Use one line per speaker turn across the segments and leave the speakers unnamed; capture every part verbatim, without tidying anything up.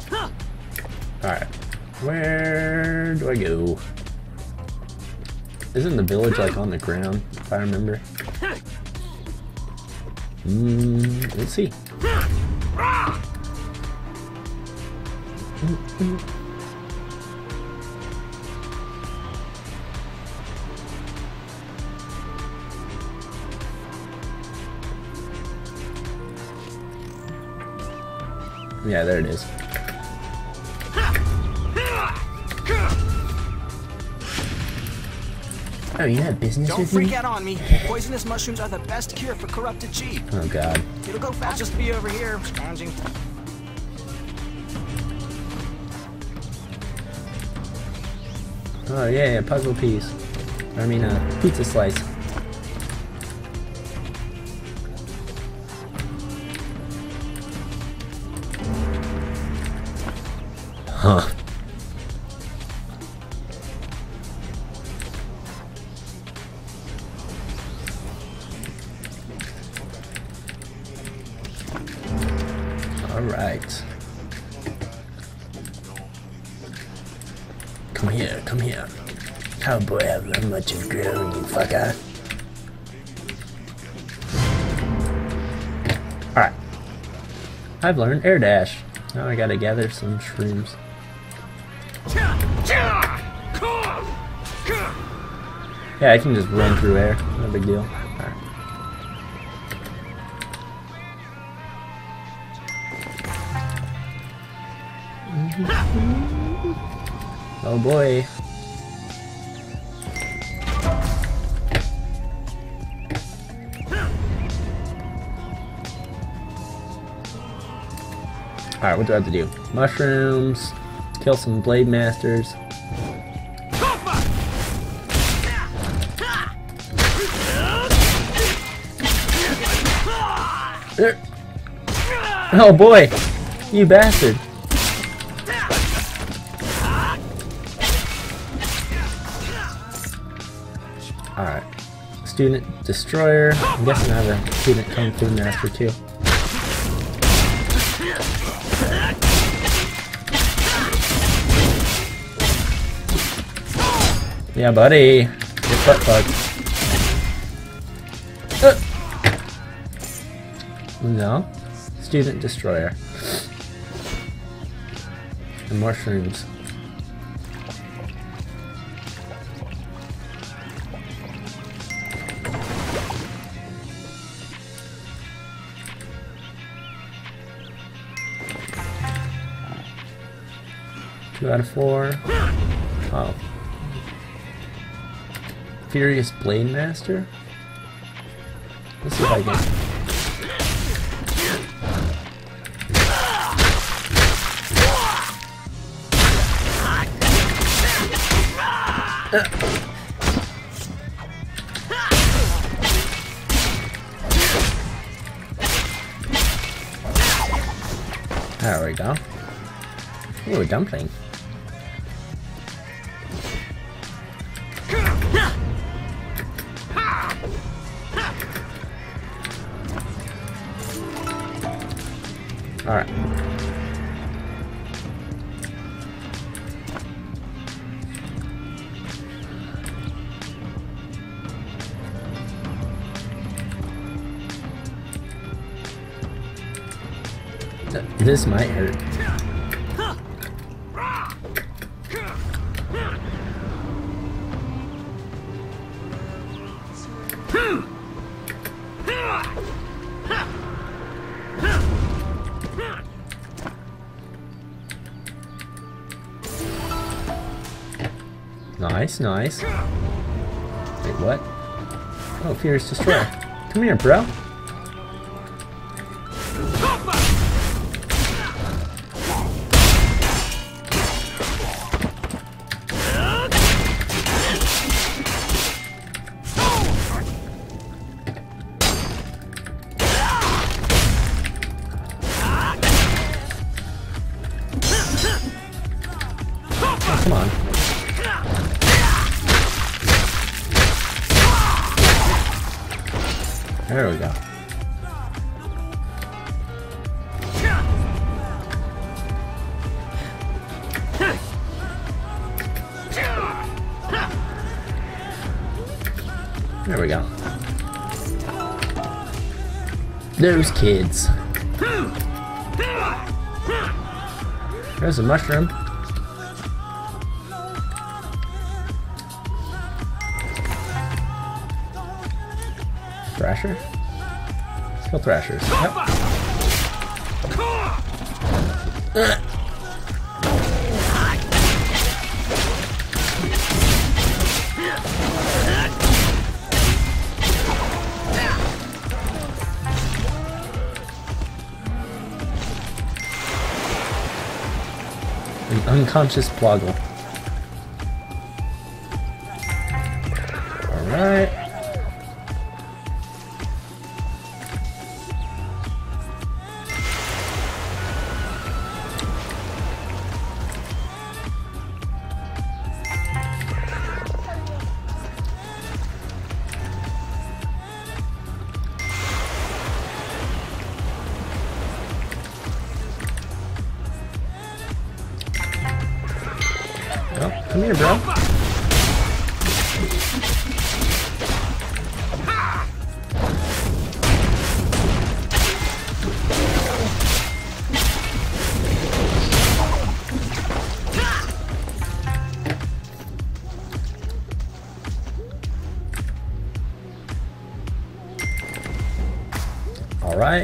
Alright. Where do I go? Isn't the village like on the ground, if I remember? Mm, let's see. Mm-mm. Yeah, there it is. Oh, you have business
Don't
with me?
freak out on me. Poisonous mushrooms are the best cure for corrupted chi.
Oh god.
It'll go fast. I'll just be over here, scrounging.
Oh yeah, yeah, puzzle piece. I mean, a uh, pizza slice. Huh. All right. Come here, come here. Cowboy, I've learned much of grown, you fucker. Alright. I've learned air dash. Now I gotta gather some shrooms. Yeah, I can just run through air. No big deal. Alright. Oh boy. Alright, what do I have to do? Mushrooms, kill some blade masters. Oh boy, you bastard. Alright. Student Destroyer. I'm guessing I have a Student Kung Fu Master too. Yeah, buddy. Get butt fucked. Uh. No. Student Destroyer. And mushrooms. Two out of four. Oh. Furious Blade Master? Let's see if I can. Uh. There we go. Ooh, a dumpling. Alright. Th this might hurt. Nice, nice. Wait, what? Oh, Furious Destroyer. Come here, bro. Oh, come on. There we go. There we go. Those kids. There's a mushroom. Thrasher? Kill Thrashers. Yep. Uh. An unconscious Ploggle. Alright. Well, come here, bro. All right.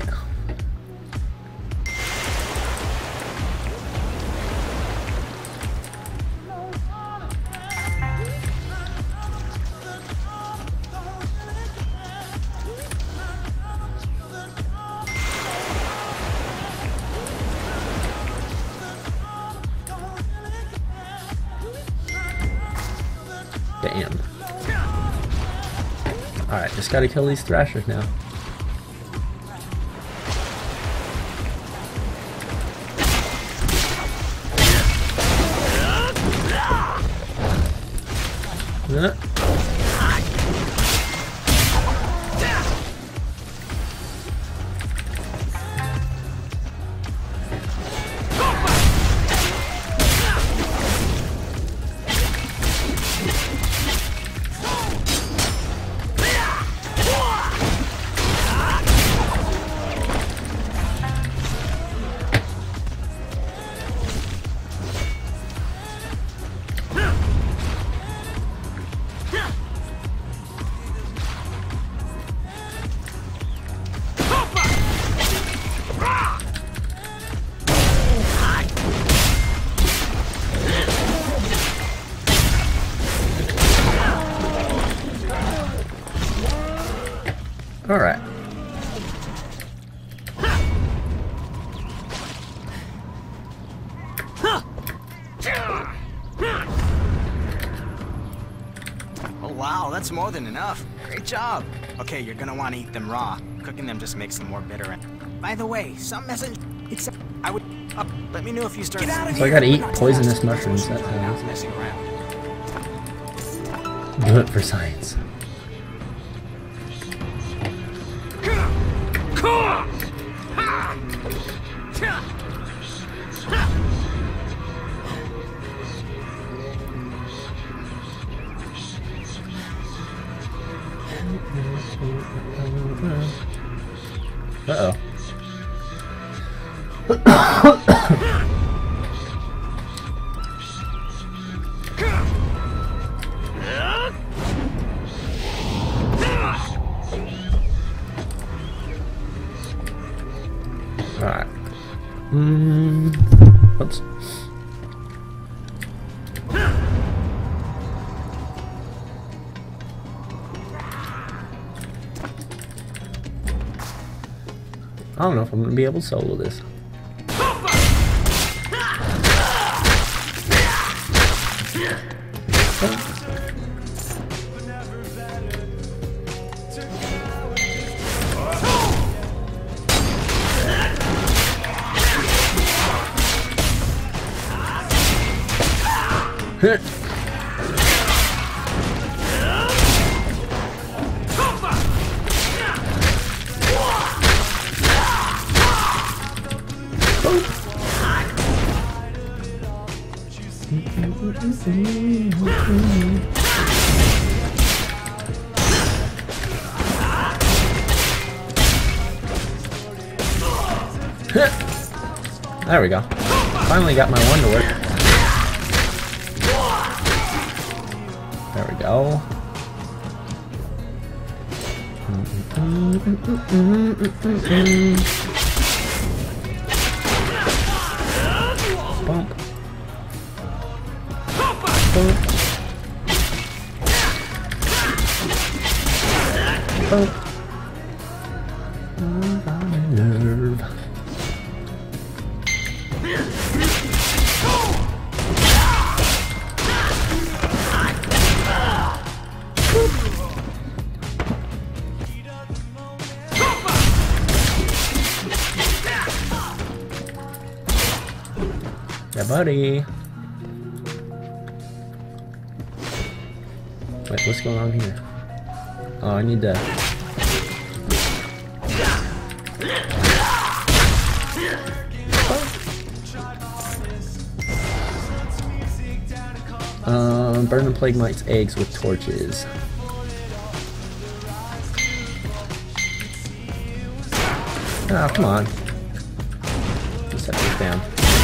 Damn. Alright, just gotta kill these Thrashers now. Uh. All right.
Oh wow, that's more than enough. Great job. Okay, you're gonna want to eat them raw. Cooking them just makes them more bitter. And by the way, some message. It's I would. Uh, let me know if you start. Get out of
so
here.
I gotta eat poisonous mushrooms. That
Not messing around.
do it for science. Uh-oh. Alright. Mm. Oops. I don't know if I'm gonna be able to solo this. Hit. There we go. Finally got my one to work. There we go. Bump. Bump. Bump. Nerve. Yeah, buddy. Wait, what's going on here? Oh, I need to... Um, burn the plague mite's eggs with torches. Oh, come on. Just set this down.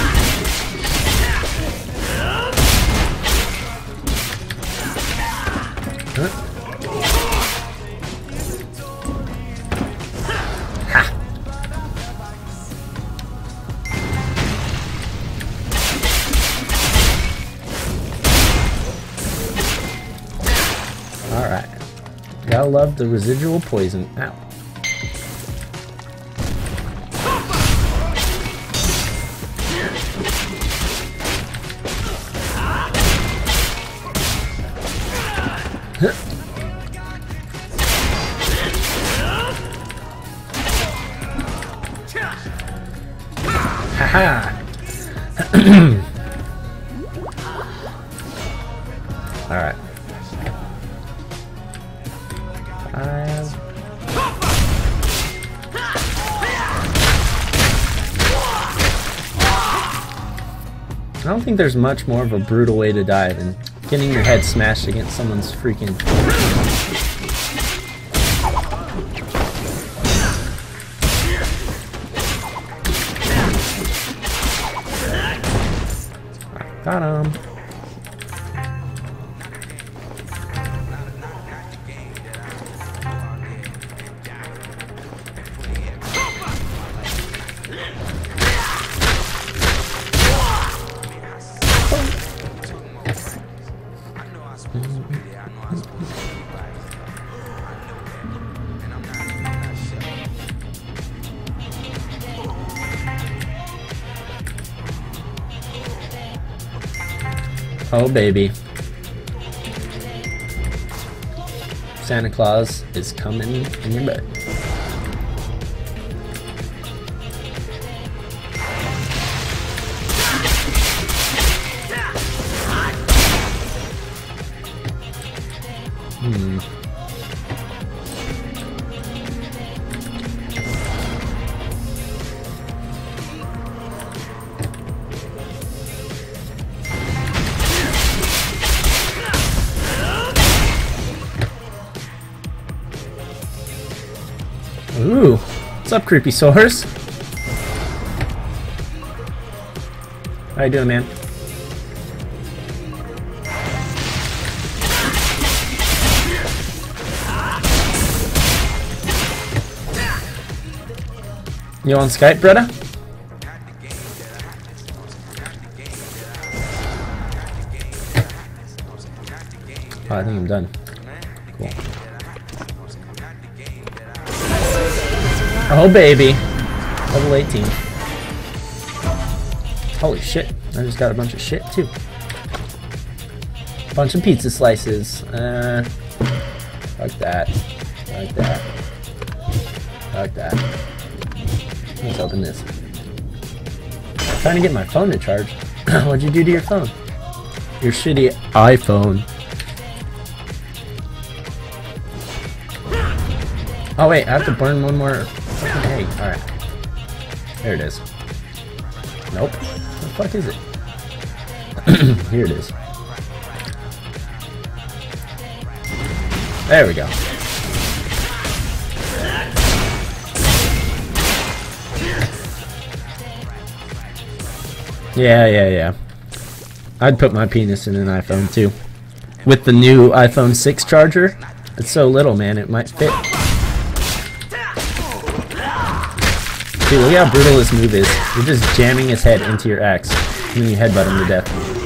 Huh? Ha! Alright. Gotta love the residual poison. Ow. Haha! Alright. Five. I don't think there's much more of a brutal way to die than getting your head smashed against someone's freaking... Got him. Oh baby. Santa Claus is coming in your bed. Hmm. Ooh, what's up, creepy source? How you doing, man? You on Skype, brother? Oh, I think I'm done. Cool. Oh baby, level eighteen. Holy shit, I just got a bunch of shit too. Bunch of pizza slices. Uh, like that, like that, like that. Let's open this. I'm trying to get my phone to charge. What'd you do to your phone? Your shitty iPhone. Oh wait, I have to burn one more fucking egg. Alright. There it is. Nope. What the fuck is it? Here it is. There we go. Yeah, yeah, yeah. I'd put my penis in an iPhone too. With the new iPhone six charger, it's so little, man, it might fit. Dude, look how brutal this move is. You're just jamming his head into your axe, and then you headbutt him to death.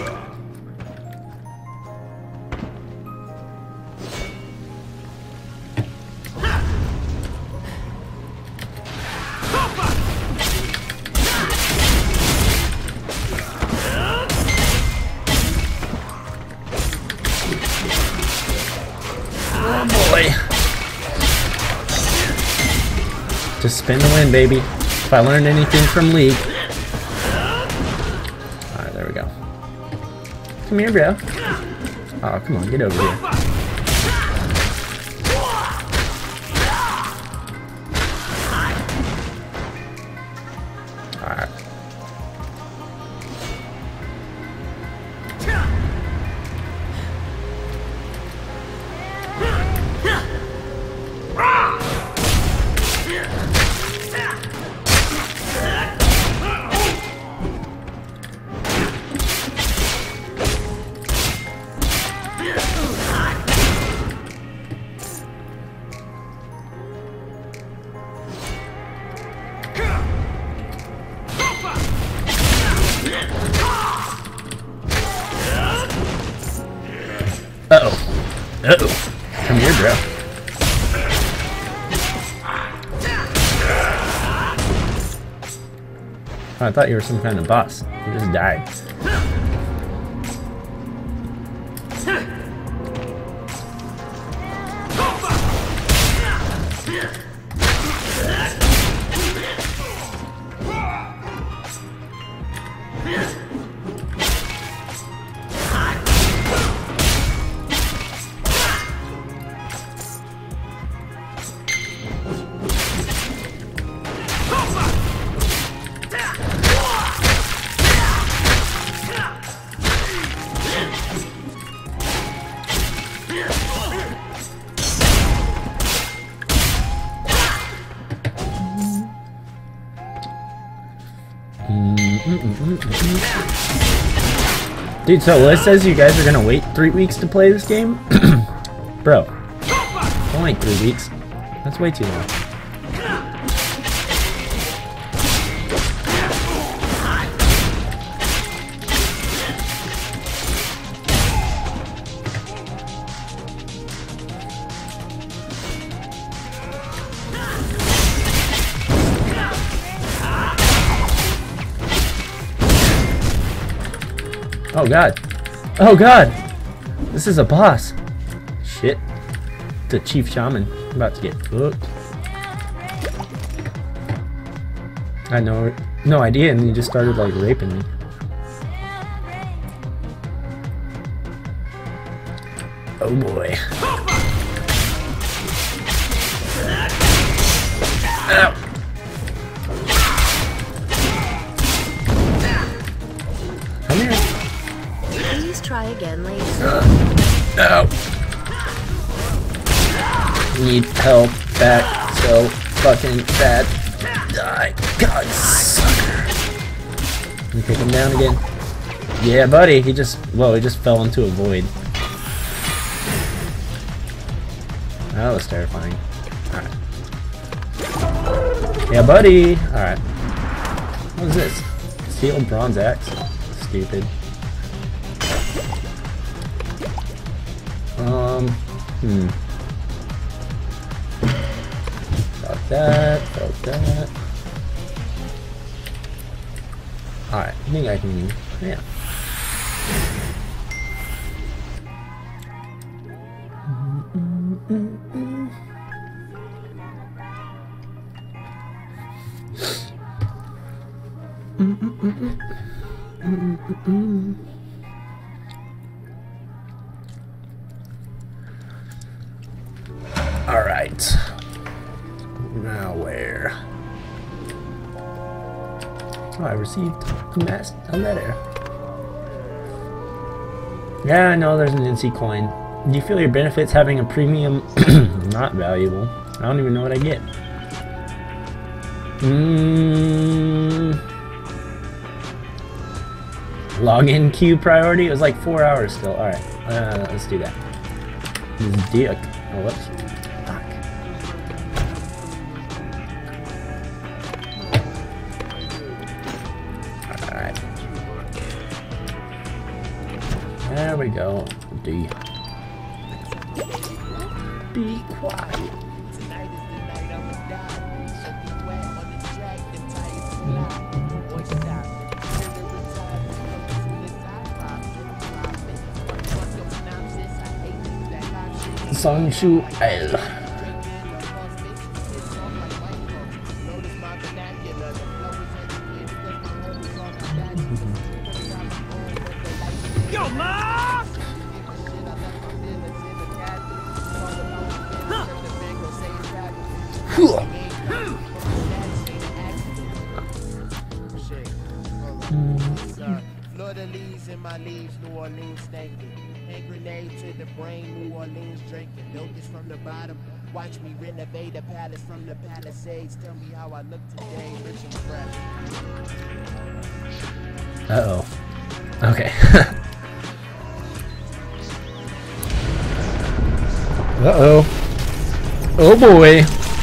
Oh boy. Just spin to win, baby. If I learned anything from League. Alright, there we go. Come here, bro. Oh, come on, get over here. Alright. Uh-oh. Uh-oh. Come here, bro. Oh, I thought you were some kind of boss. You just died. Dude, so Liz says you guys are gonna wait three weeks to play this game? Bro, only three weeks. That's way too long. Oh god. Oh god! This is a boss. Shit. The Chief Shaman. I'm about to get hooked. I had no, no idea, and he just started like raping me. Oh boy. Ow. Come here.
Please try again later.
Uh, no. Need help back so fucking bad. Die. God, sucker. Can you pick him down again? Yeah, buddy. He just, whoa, he just fell into a void. That was terrifying. Alright. Yeah, buddy. Alright. What is this? Steel bronze axe? Stupid. Um, hmm. Fuck that, fuck that. Alright, I think I can, yeah. All right. Now where? Oh, I received a, mass a letter. Yeah, I know there's an N C coin. Do you feel your benefits having a premium not valuable? I don't even know what I get. Mmm. Login queue priority? It was like four hours still. Alright, uh, let's do that. This dick. Oh, whoops. Fuck. Alright. There we go. D. Be quiet. Song Shu L.
Yo, ma!
Florida leaves in my leaves, New Orleans thinking. Hand grenade to the brain, New Orleans drinking. Built this from the bottom. Watch me renovate a palace from the Palisades. Tell me how I look today, rich and fresh.
Uh oh. Okay. Uh oh. Oh boy.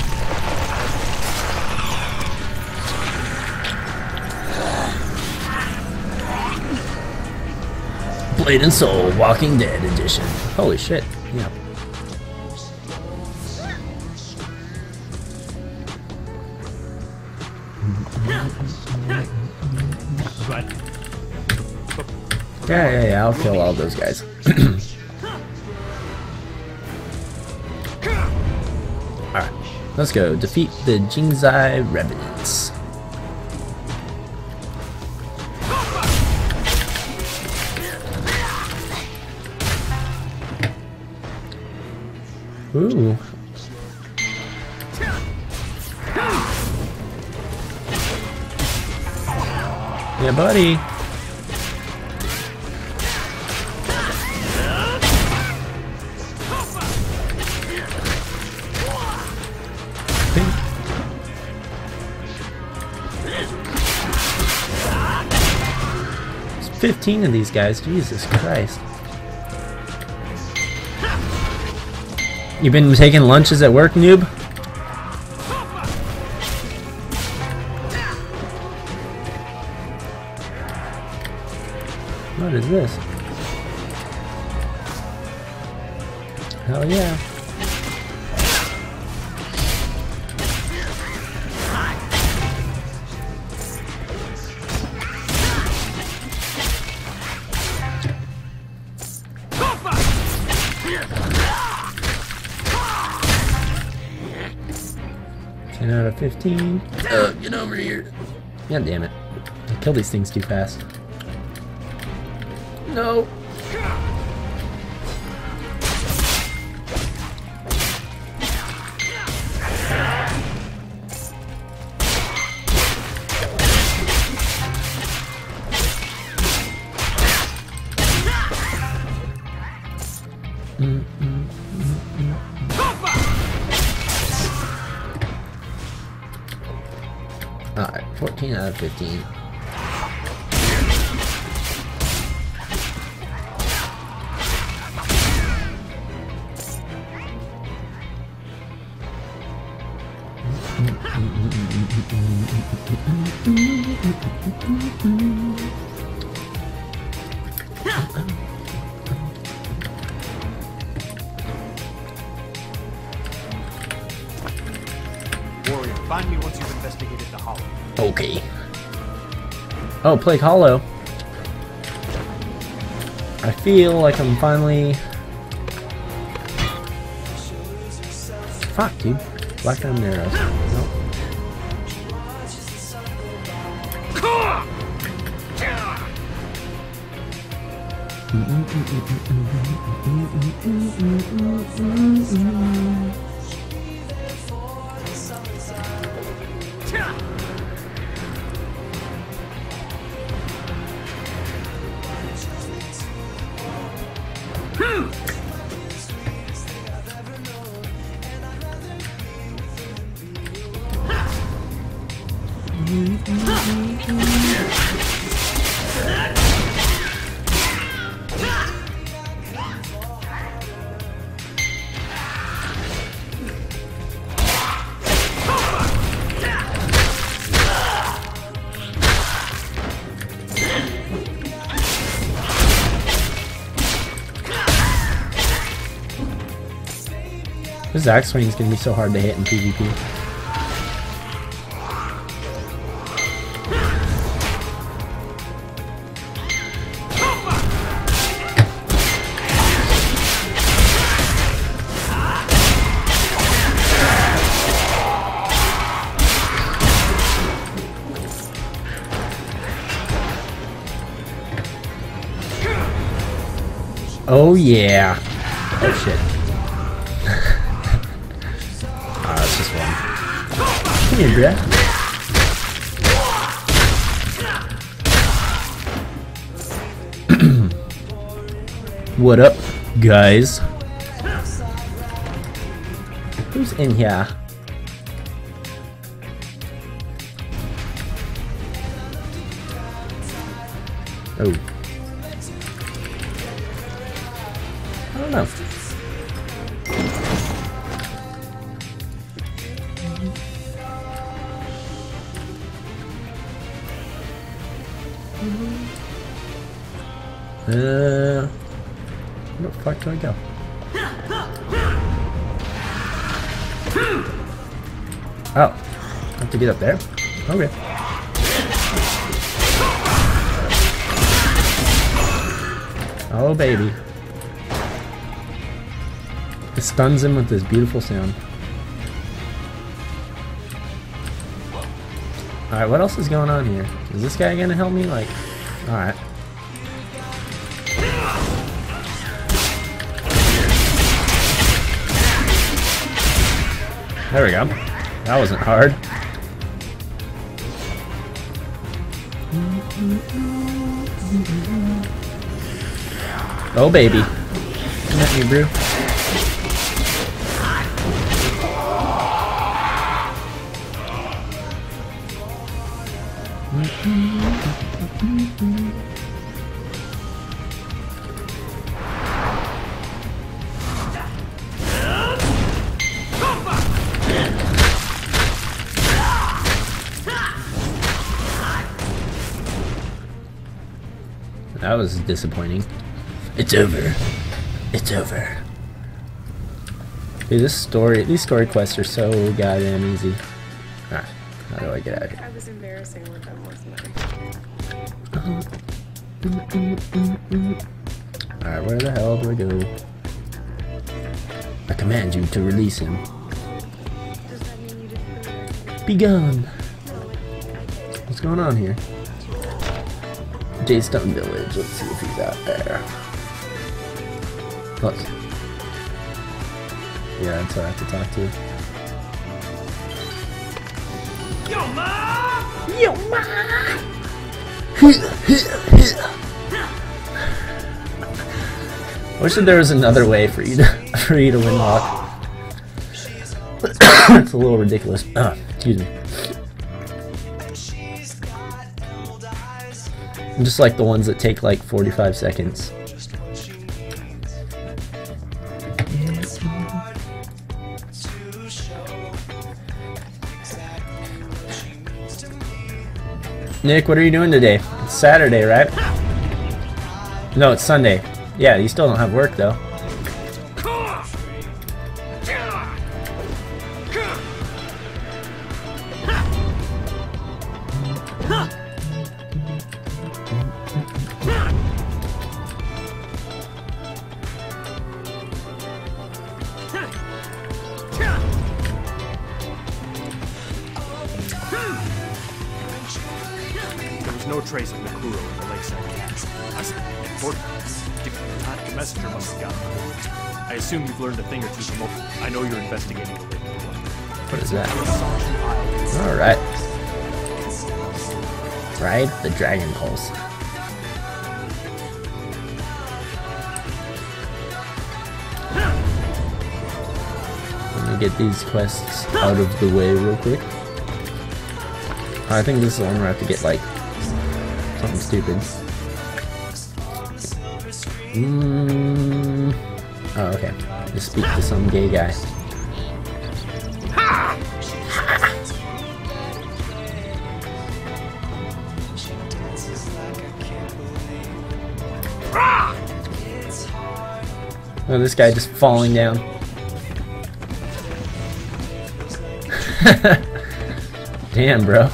Blade and Soul Walking Dead edition. Holy shit. Yeah. Yeah, yeah, yeah, I'll kill all those guys. Alright, let's go. Defeat the Jingzai Revenants. Ooh. Yeah, buddy. There's fifteen of these guys. Jesus Christ. You been taking lunches at work, noob? What is this? Hell yeah. ten out of fifteen. Uh, get over here. God damn it. I kill these things too fast. No. Mm, mm, mm, mm. Alright, fourteen out of fifteen.
Warrior, find me once you've investigated the hollow.
Okay. Oh, Plague Hollow. I feel like I'm finally... Fuck, dude. Black Diamond Arrows. Nope. This Zack swing is gonna be so hard to hit in PvP. Oh yeah. Oh shit. Ah, that's just one. Come here, bruh. What up, guys? Who's in here? Oh. I don't know. Uh, where the fuck do I go? Oh, I have to get up there? Okay. Oh baby. It stuns him with this beautiful sound. Alright, what else is going on here? Is this guy gonna help me? Like, alright. There we go. That wasn't hard. Oh baby. Come at me, bro. That was disappointing. It's over. It's over. Dude, this story, these story quests are so goddamn easy. Alright, how do I get out of here?
I was embarrassing with them, wasn't I?
Alright, where the hell do I go? I command you to release him.
Does that mean you didn't?
Be gone! What's going on here? Jaystone Village. Let's see if he's out there. Look. Yeah, that's what I have to talk to.
Yo, ma!
Yo, ma! Wish that there was another way for you to for you to win lock. It's a little ridiculous. Oh, excuse me. Just like the ones that take like forty-five seconds. Nick, what are you doing today? It's Saturday, right? No, it's Sunday. Yeah, you still don't have work though.
No trace of Nakuro in the lakeside camp. That's important. The messenger must have gotten it. I assume you've learned a thing or two from Open. I know you're investigating the lake.
What is that? Alright. Ride the Dragon Pulse. Let me get these quests out of the way real quick. I think this is the one where I have to get like something stupid. Mm. Oh, okay. Just speak to some gay guy. Oh, this guy just falling down. Damn, bro.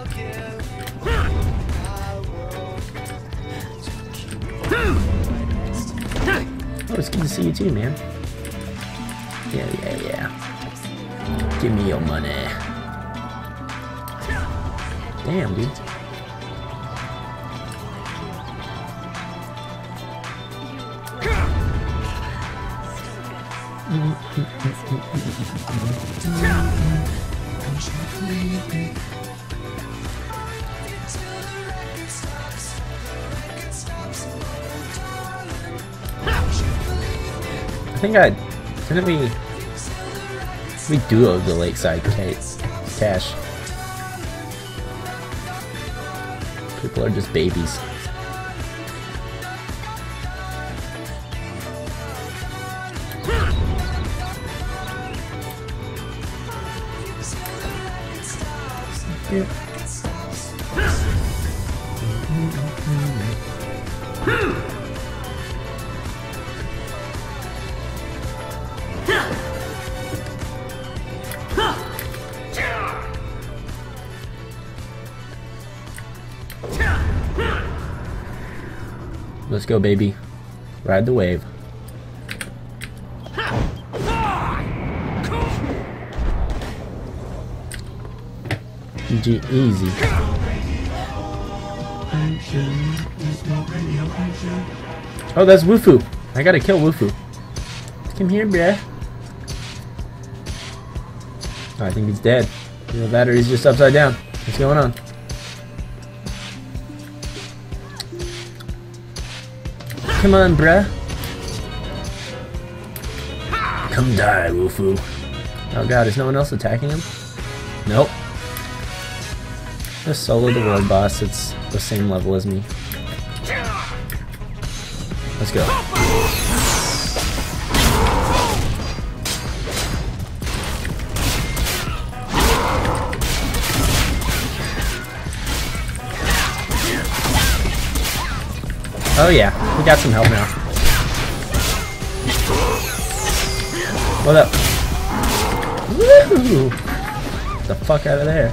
Oh, it's good to see you too, man. Yeah, yeah, yeah. Give me your money. Damn, dude. I think I didn't we we duoed the Lakeside cache. People are just babies. Yeah. Let's go, baby. Ride the wave. G easy. Oh, that's Wufu. I gotta kill Wufu. Come here, bruh. Oh, I think he's dead. The battery's just upside down. What's going on? Come on, bruh. Come die, Wufu. Oh god, is no one else attacking him? Nope. Just solo the world boss. It's the same level as me. Let's go. Oh yeah, we got some help now. What up? Woo! Get the fuck out of there.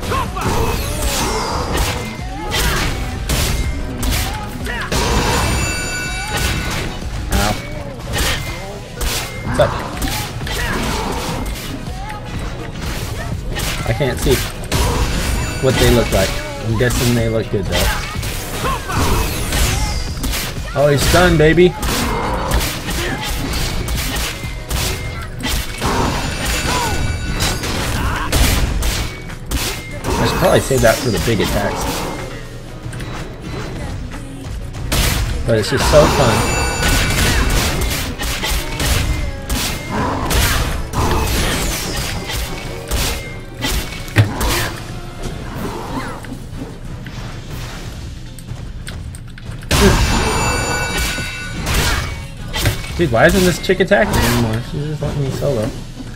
Ow. What's up? I can't see what they look like. I'm guessing they look good though. Oh, he's stunned, baby. I should probably save that for the big attacks. But it's just so fun. Dude, why isn't this chick attacking me anymore? She's just letting me solo.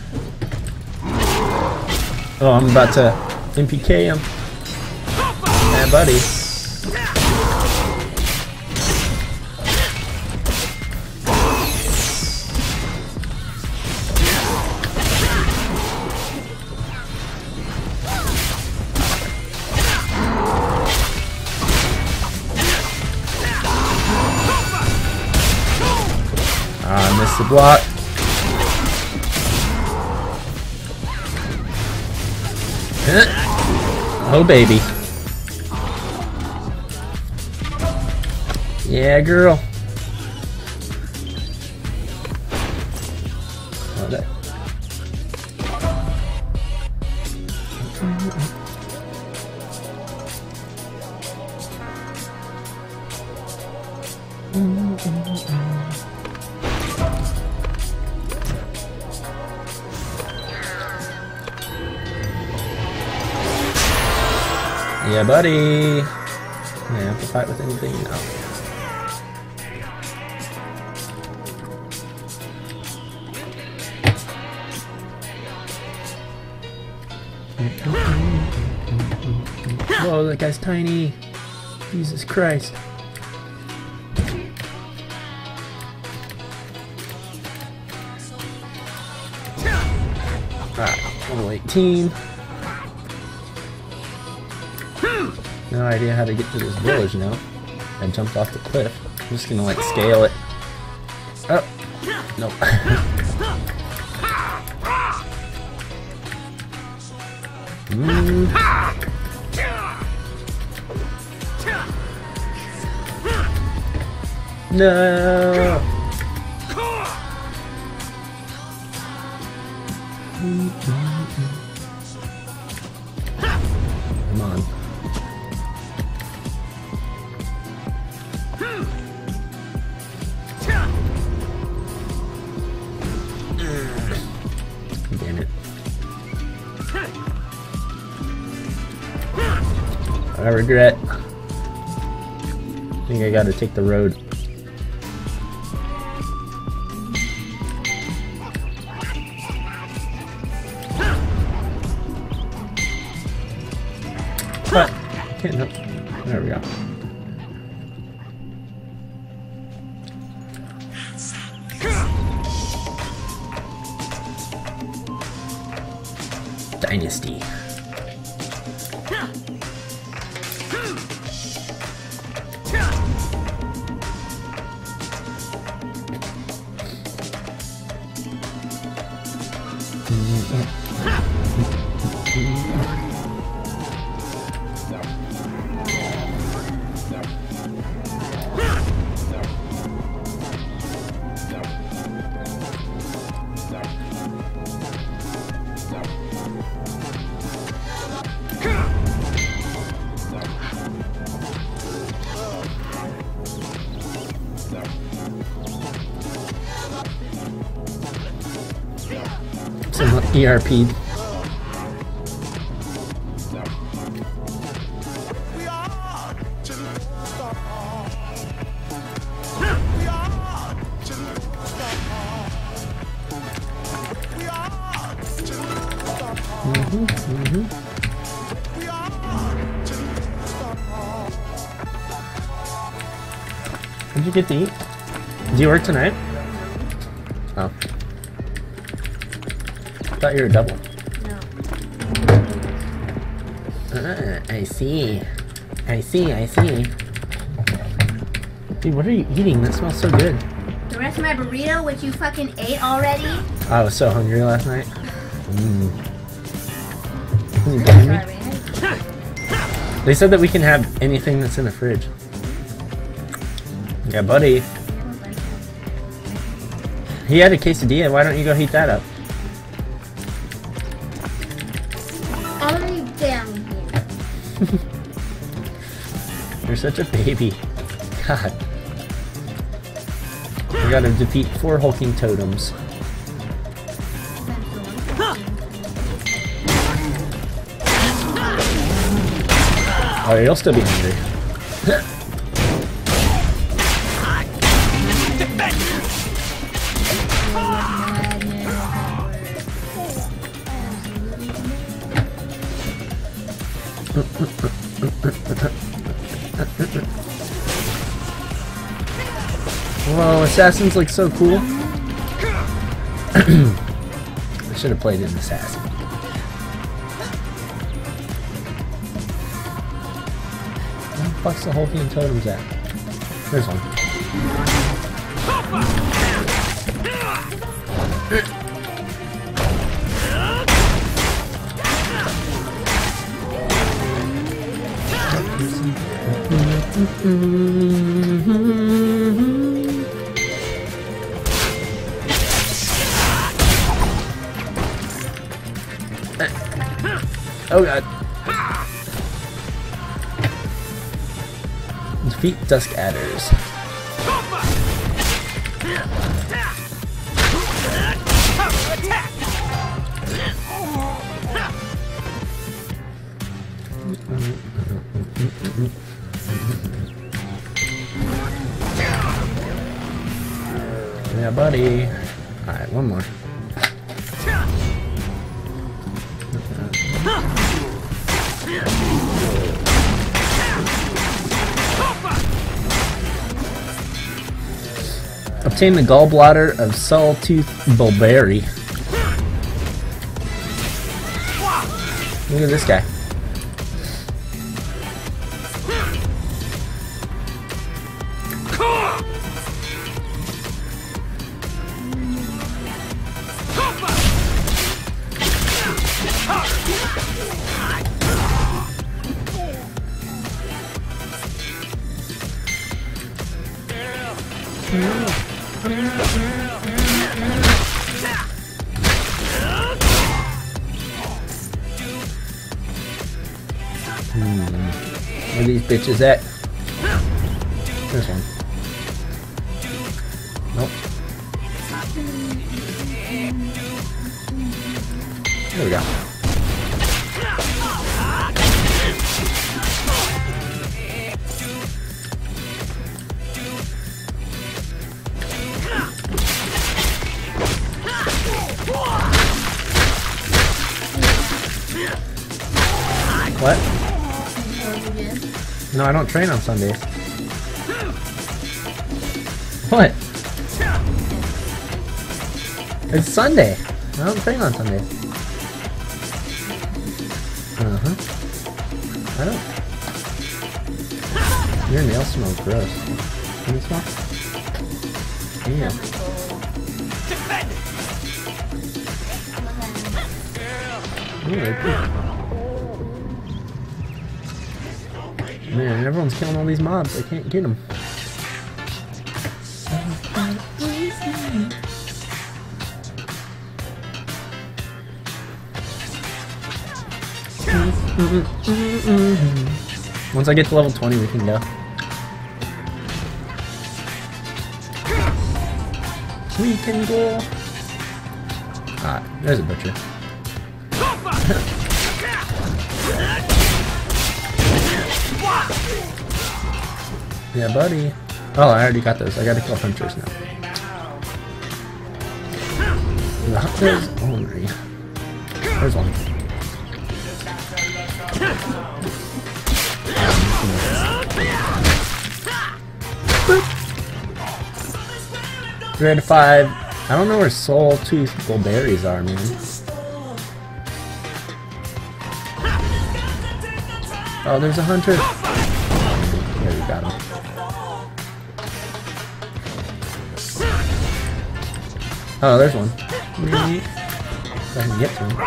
Oh, I'm about to M P K him. Yeah, buddy. Ah, I missed the block. Oh, baby. Yeah, girl. Oh, that. Yeah, buddy. Yeah, I have to fight with anything now. Whoa, that guy's tiny. Jesus Christ. Alright, level eighteen. no idea how to get to this village now. I jumped off the cliff. I'm just gonna like scale it. Oh, nope. mm. No. Come on. Damn it. I regret. I think I gotta take the road. But can't no. There we go. Dynasty. Some E R P. Mm-hmm, mm-hmm. What'd you get to eat? Do you work tonight? Oh. I thought you were double.
No.
Ah, I see. I see, I see. Dude, what are you eating? That smells so good.
The rest of my burrito, which you fucking ate already?
I was so hungry last night. Mm. Are you kidding me? They said that we can have anything that's in the fridge. Yeah, buddy. He had a quesadilla. Why don't you go heat that up?
I'll leave you down here.
You're such a baby. God. We gotta defeat four hulking totems. Oh, you'll still be hungry. Whoa, assassins look so cool. I should have played an assassin. Where the fuck's the hulking totems at? There's one. Oh god. Defeat Dusk Adders. Yeah, buddy. Alright, one more. Obtain the gallbladder of Sawtooth Bulberry. Look at this guy. Hmm. Where are these bitches at? This one. Nope. There we go. What? No, I don't train on Sundays. What? It's Sunday. I don't train on Sundays. Uh-huh. I don't. Your nails smell gross. Can you smell? Ew. Ooh, they're pink. Man, everyone's killing all these mobs. I can't get them. Once I get to level twenty, we can go. We can go. Ah, there's a butcher. Yeah, buddy. Oh, I already got those. I gotta kill hunters now. The hunters only. There's one. Three out of five. I don't know where soul tooth berries are, man. Oh, there's a hunter. There, we got him. Oh, there's one. If I can get to him.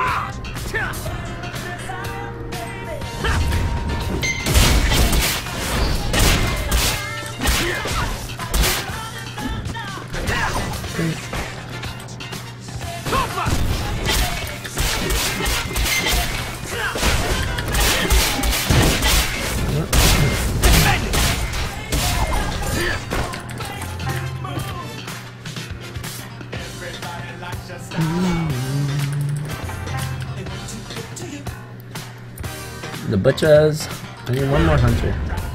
The butchers. I need one more hunter.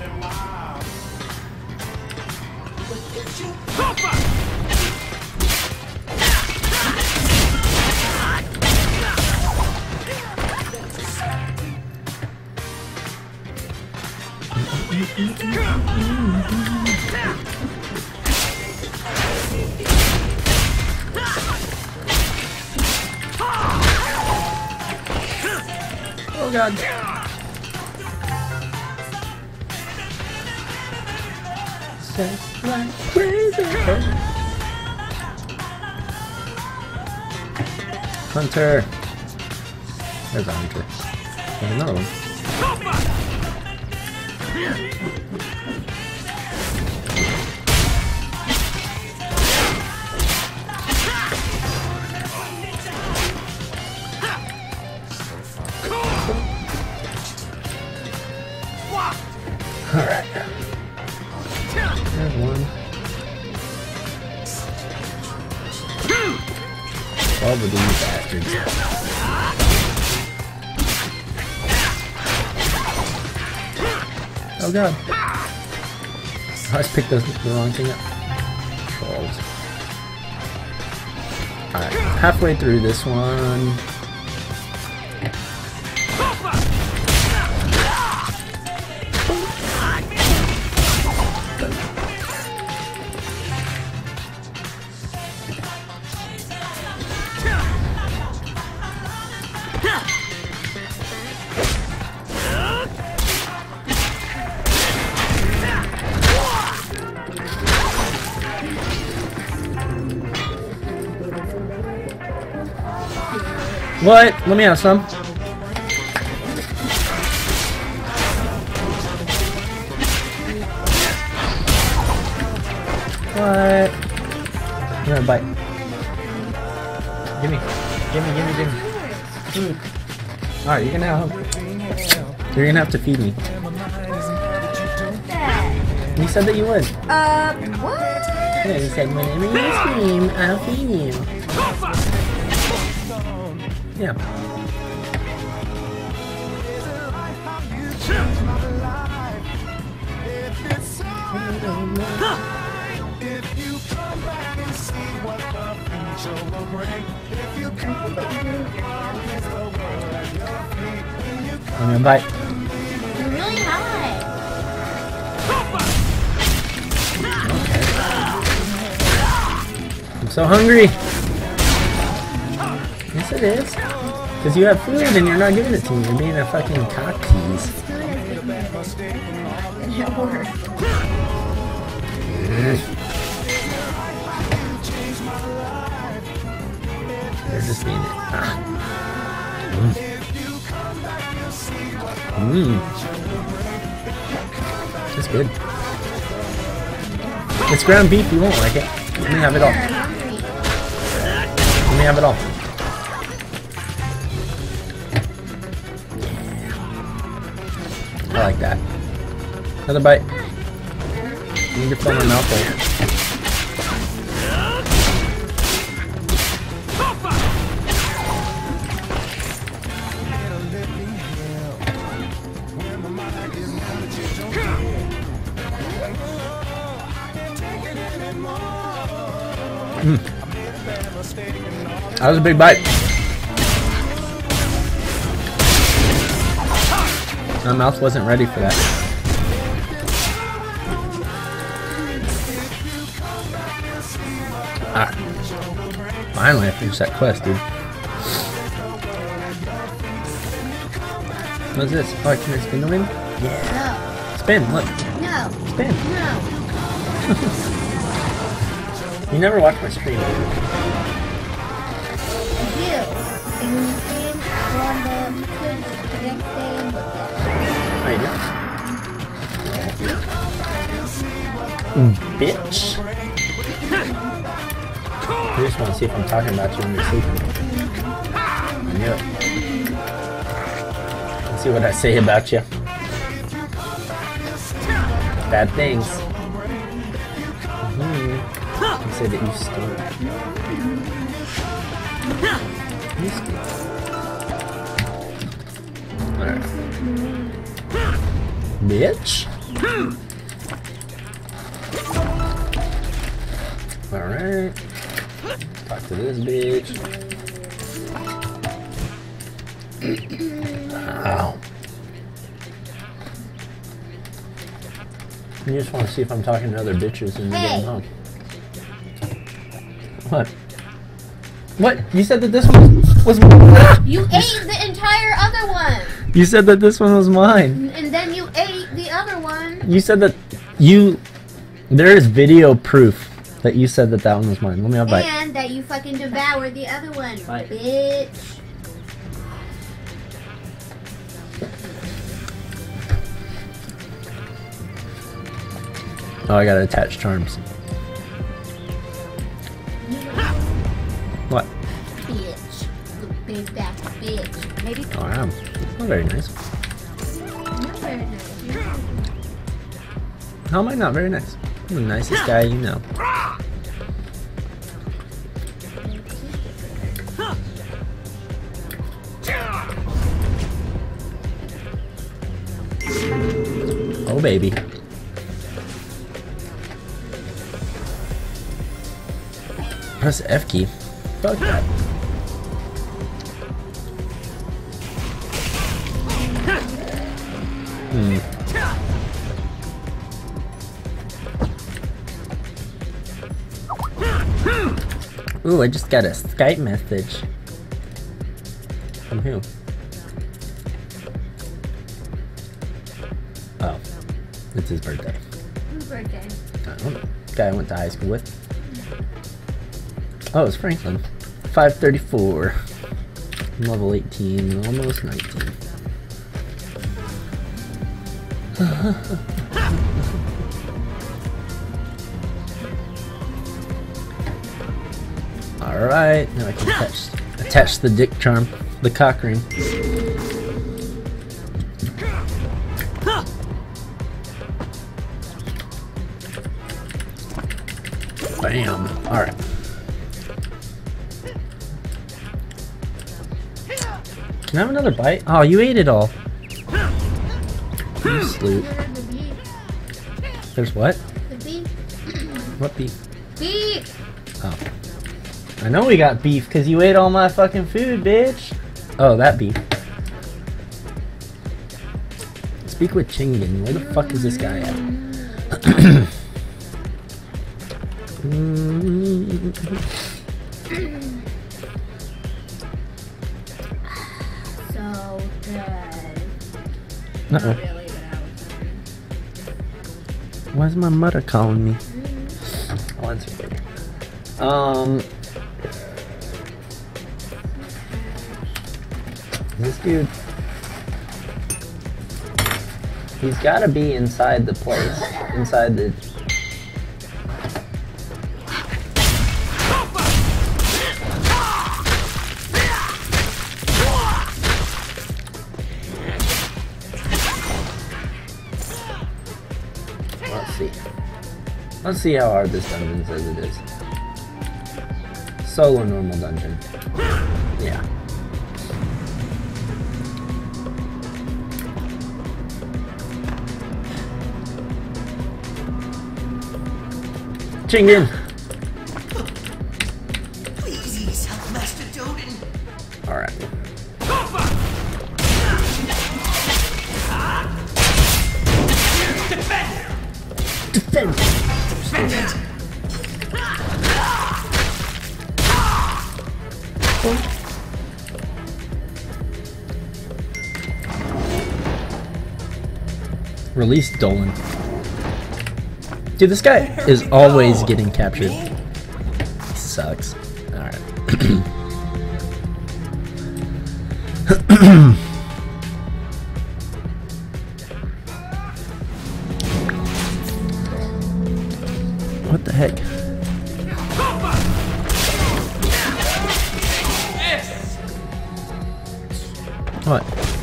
Oh god. Like crazy. Hunter. There's a hunter. There's another one. Alright. There's one. Twelve of these bastards. Oh god. I just picked the, the wrong thing up. Trolls. Alright, halfway through this one. What? Let me have some. What? bite. Give me a bite. Give me. Give me, give me, give me. Food. Alright, you're gonna have You're gonna have to feed me. You said that you would.
Uh, what?
Yeah, you said whenever you scream, I'll feed you. Yeah. I'm gonna bite.
You're really high.
I'm so hungry. Yes, it is. Because you have food and you're not giving it to me. You're being a fucking cock tease.
It worked.
They're just being it. Ah. Mmm. It's good. It's ground beef. You won't like it. Let me have it all. Let me have it all. I like that. Another bite. I need to fill my mouth there. Mm. That was a big bite. My mouth wasn't ready for that. Ah. Finally, I finished that quest, dude. What's this? Oh, can I spin the win? Yeah.
No.
Spin, look.
No.
Spin.
No.
You never watch my stream.
You. And when you came on the Twitch the next day and looked at
How you doing? Mm, bitch. I just want to see if I'm talking about you when you're sleeping. I knew it. Let's see what I say about you. Bad things. Mm-hmm. You say that you stink. You stink. Alright. Bitch. Alright. Talk to this bitch. Ow. You just want to see if I'm talking to other bitches in the
Hey.
game, huh? What? What? You said that this one was mine.
You ate the entire other one.
You said that this one was mine.
And then you ate the other one.
You said that you... There is video proof that you said that that one was mine. Let me have a bite.
And that you fucking devoured the other one,
Bite.
bitch.
Oh, I gotta attach charms. What?
Bitch. You big back bitch. Maybe
Oh, I am. Not very nice.
not very nice.
How am I not very nice? I'm the nicest guy you know. Oh, baby. Press F key. Fuck that. Hmm. Ooh, I just got a Skype message. From who? Oh. It's his birthday.
Whose birthday?
I don't know. Guy I went to high school with. Oh, it's Franklin. five thirty-four. Level eighteen, almost nineteen. Alright, now I can attach, attach the dick charm, the cock ring. Bam! Alright. Can I have another bite? Oh, you ate it all. You sloot.
The beef.
There's what?
The beef.
What beef?
Beef!
Oh. I know we got beef because you ate all my fucking food, bitch. Oh, that beef. Speak with Chingen. Where the fuck is this guy at?
So good.
Uh-oh.
Not really, but I was hungry.
Why is my mother calling me? Oh, that's weird. Um, this dude, he's got to be inside the place, inside the. Let's see. Let's see how hard this dungeon says it is. Solo normal dungeon. Yeah. Chingen!
Please help Master Doden.
Alright. Defend! Defend! Release Dolan. Dude, this guy is always getting captured. He sucks. Alright. What the heck? What?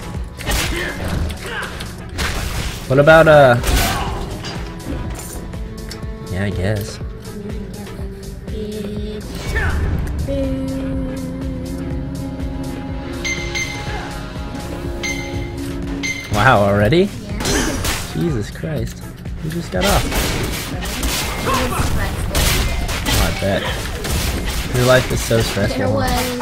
What about, uh... yeah, I guess. Wow, already?
Yeah.
Jesus Christ. You just got off. Oh, I bet. Your life is so stressful.
There was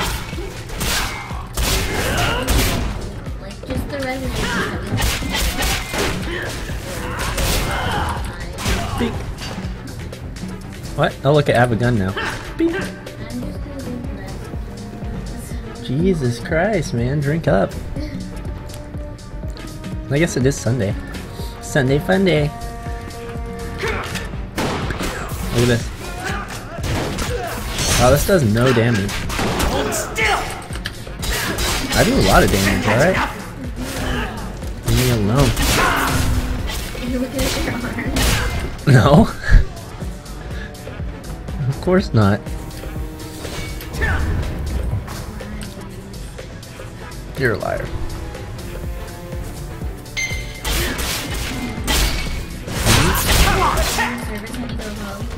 like just the reservation.
Beep. What? Oh look, I have a gun now. Beep.
I'm just gonna do the rest.
Jesus Christ, man, drink up. I guess it is Sunday. Sunday fun day. Look at this. Wow, this does no damage.
Hold still.
I do a lot of damage, alright? Leave me alone.
You're looking at your arm.
No. Of course not. You're a liar.
Service had to go home.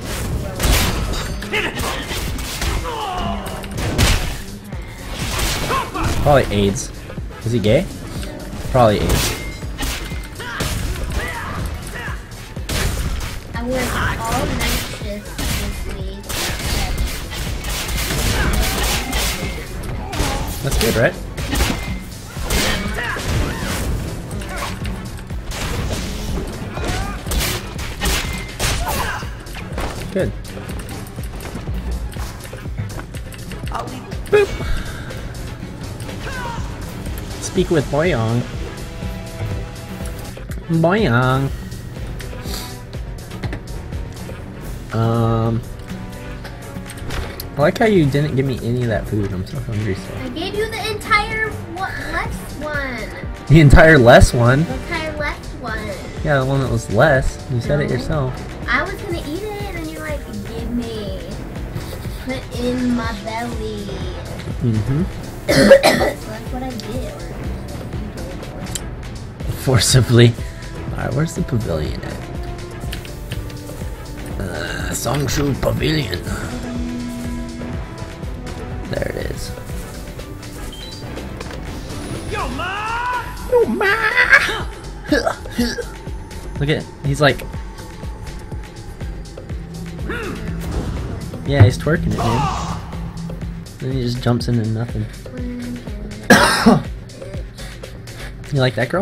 Probably AIDS. Is he gay? Probably AIDS.
I worked all night shifts this week.
That's good, right? Good. Boop. Speak with Boyong. Boyong. Um. I like how you didn't give me any of that food. I'm so hungry still.
I gave you the entire what, left one.
The entire less one?
The entire left one.
Yeah, the one that was less. You said it
No.
yourself.
I was gonna eat it, and you're like, give me. put in my belly.
Mm-hmm.
So that's what I did.
Forcibly. Alright, where's the pavilion at? Uh, Songshu Pavilion. There it is.
Yo, ma!
Yo, ma! Look at, he's like, yeah, he's twerking it, man. Then he just jumps into nothing. You like that girl?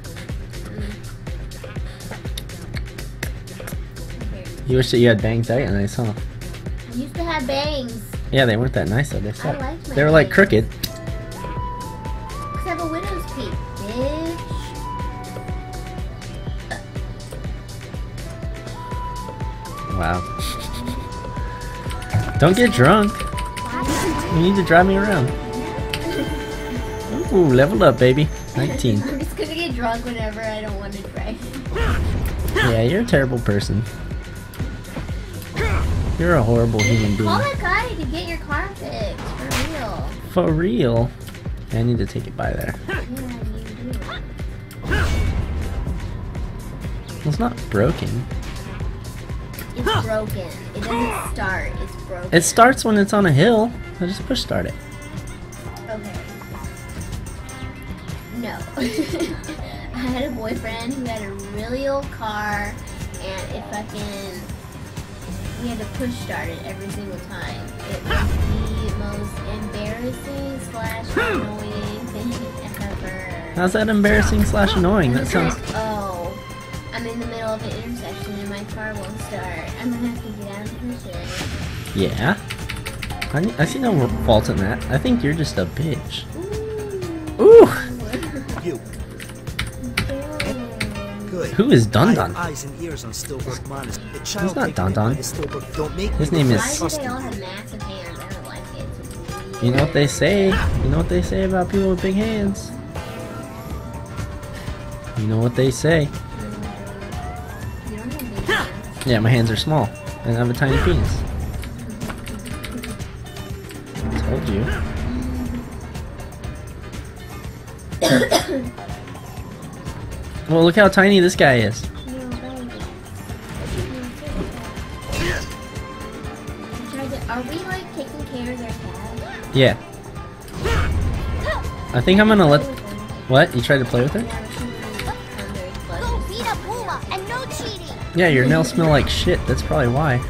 You wish that you had bangs that nice, huh?
I used to have bangs.
Yeah, they weren't that nice though. They sucked.
liked my
They were like
bangs.
crooked.
Cause I have a widow's peak, bitch.
Wow. Don't get drunk. You need to drive me around. Ooh, level up, baby. nineteen.
I'm just gonna get drunk whenever I don't want to drive.
Yeah, you're a terrible person. You're a horrible human
Call
being.
that guy to get your car fixed, for real.
For real. I need to take it by there.
Yeah, you do.
Well, it's not broken.
It's broken. It doesn't start. It's broken.
It starts when it's on a hill. I just push start it.
Okay. No. I had a boyfriend who had a really old car, and it fucking. We had to push start it every single time. It was the most embarrassing slash annoying thing ever.
How's that embarrassing slash annoying? That
It's
sounds.
like, oh, I'm in the middle of an intersection and my car won't start. I'm gonna have to get out and push it.
Yeah. I, ne- I see no fault in that. I think you're just a bitch.
Ooh.
Ooh!
You. Good.
Who is Dun
I
Dun?
have eyes and ears on Stillbrook Minus. The child
not
taken
Dun Dun.
by the Stillbrook don't make
His
me
name
look
is-
Why do
trust
they
in
all
you.
have massive hands? I don't like it. It's weird.
You know what they say? You know what they say about people with big hands? You know what they say?
You don't have big hands.
Yeah, my hands are small. And I have a tiny penis. Told you. Well, look how tiny this guy is.
No, baby. Tried to- Are we like taking care of their cat?
Yeah. I think I'm gonna let... What? You tried to play with her?
Yeah, but she's on their butt.
Go beat a puma and no cheating.
Yeah, your nails smell like shit. That's probably why.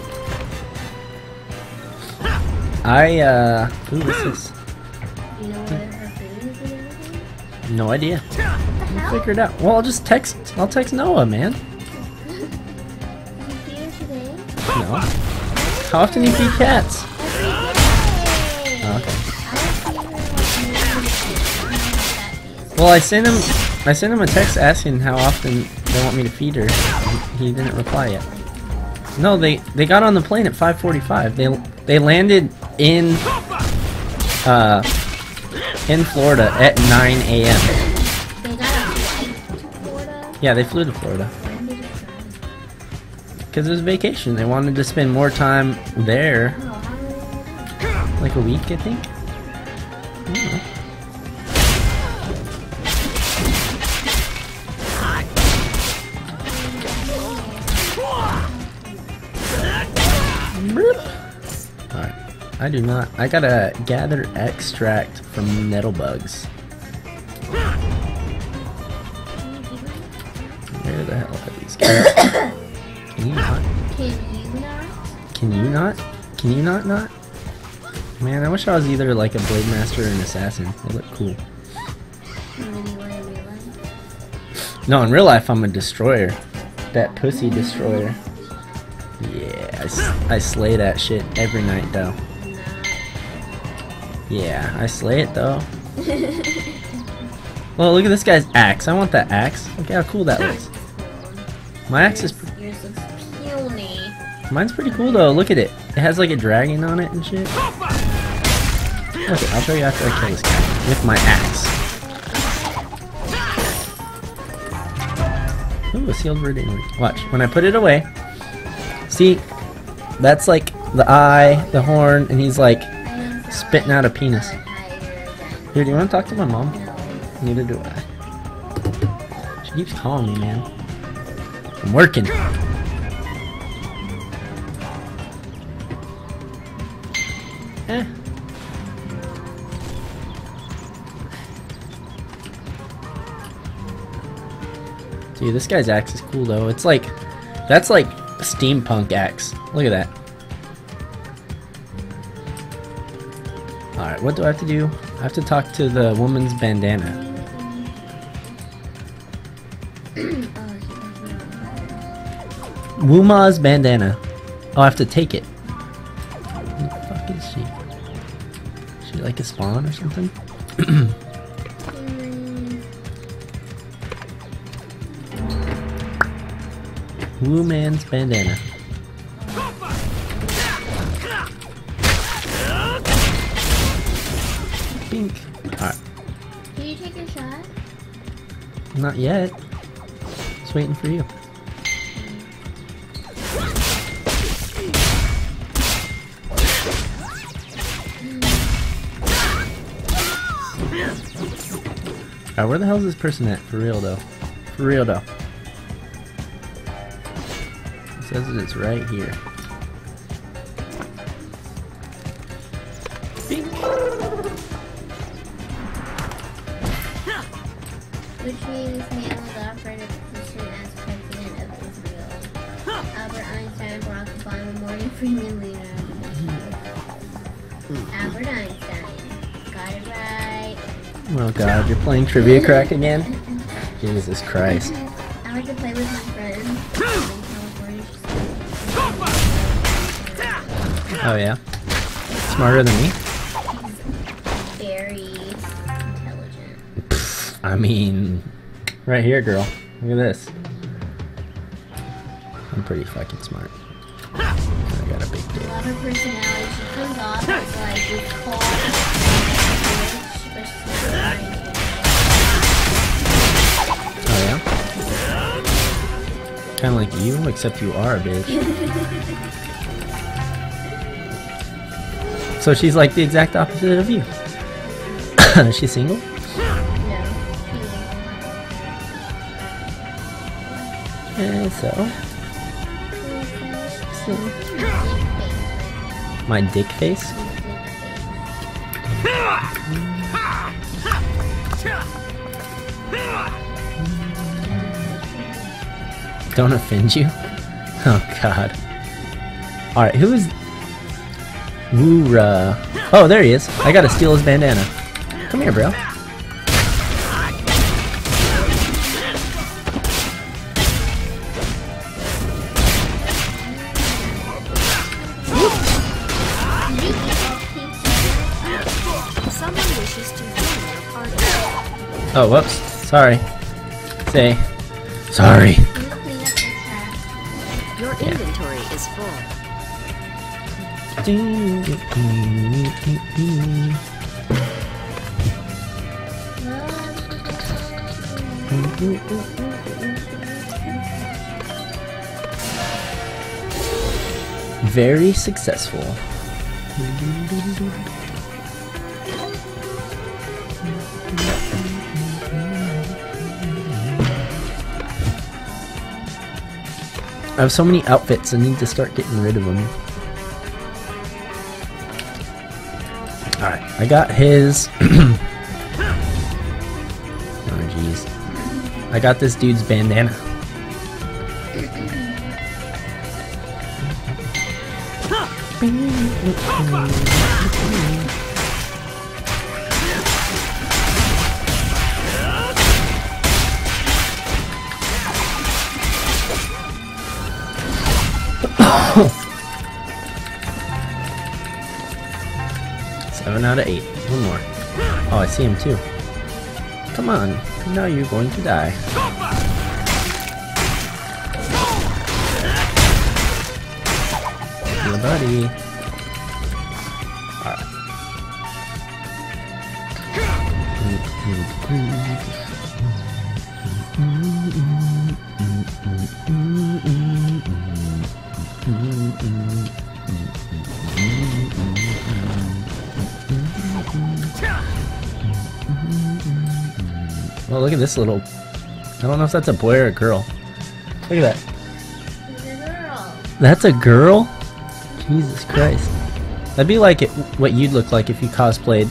I, uh... Ooh, what's this?
Do you know where her food is and everything?
No idea.
What the hell?
Figure it out. Well, I'll just text... I'll text Noah, man.
Did you feed her today?
No. How often do you feed cats?
Every day!
Oh, okay.
I feed her like cat fees.
Well, I sent him... I sent him a text asking how often they want me to feed her. He, he didn't reply yet. No, they they got on the plane at five forty-five. They they landed in uh in Florida at nine A M
They got a flight to Florida?
Yeah, they flew to Florida
When did it come?
because it was vacation. They wanted to spend more time there,
Oh, how long?
like a week, I think. I don't know. Alright. I do not. I gotta gather extract from nettlebugs. Where the hell are these guys? Can you not?
Can you not?
Can you not? Can you not not? Man, I wish I was either like a blade master or an assassin. They look cool.
And then you want to realize?
No, in real life I'm a destroyer. That pussy destroyer. Yeah, I, s- I slay that shit every night though. Yeah, I slay it though. Well, look at this guy's axe. I want that axe. Look how cool that looks. My axe is...
Yours looks puny.
Mine's pretty cool though. Look at it. It has like a dragon on it and shit. Okay, I'll show you after I kill this guy with my axe. Ooh, a sealed word inward. Watch when I put it away. See, that's like the eye, the horn, and he's like spitting out a penis. Here, do you want to talk to my mom? Neither do I. She keeps calling me, man. I'm working. Eh. Dude, this guy's axe is cool though. It's like, that's like a steampunk axe. Look at that. Alright, what do I have to do? I have to talk to the woman's bandana. Wuma's bandana. Oh, I have to take it. Who the fuck is she? Is she like a spawn or something? Woo man's bandana. Pink. Alright.
Did you take your shot?
Not yet. Just waiting for you. Alright, where the hell is this person at? For real though. For real though. It says that it's right here. Bing.
Which means man was offered a position as president of Israel. Albert Einstein, Barack Obama, Morgan Freeman, Leonardo da Vinci. Albert Einstein. Got it right.
Oh god, you're playing Trivia Crack again? Jesus Christ.
I like to play with my friends. In California.
Oh yeah? Smarter than me?
Very intelligent.
Pfft, I mean, right here, girl. Look at this. I'm pretty fucking smart. I got a big dick.
Love her personality. She comes off as like this cold bitch, but she's not lying.
Oh yeah? Kinda like you, except you are a bitch. So she's like the exact opposite of you. Is she single?
No.
Eh, so. so. My dick face? Don't offend you? Oh god. Alright, who is... Woora. Oh, there he is. I gotta steal his bandana. Come here, bro.
Someone wishes to join your party.
Oh, whoops. Sorry. Say. Sorry.
Your inventory is full.
Very successful. I have so many outfits, I need to start getting rid of them. Alright, I got his... Oh jeez. I got this dude's bandana. Seven out of eight. One more. Oh, I see him too. Come on. Now you're going to die. Your buddy. Alright. Oh, look at this little... I don't know if that's a boy or a girl. Look at that.
It's a girl.
That's a girl? Jesus Christ. That'd be like it, what you'd look like if you cosplayed.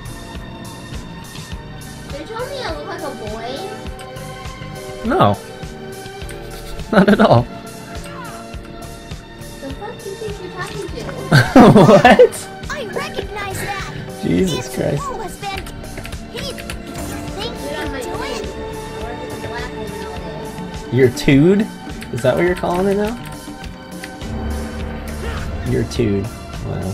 They told me I look like a boy.
No. Not at all.
The fuck do you think you're talking to?
What?
I recognize that.
Jesus
It's
Christ.
Noah's been. He think
Put on my
he's doing.
face. Or is it a black woman all day?
You're Tood? Is that what you're calling it now? You're Tood. Wow.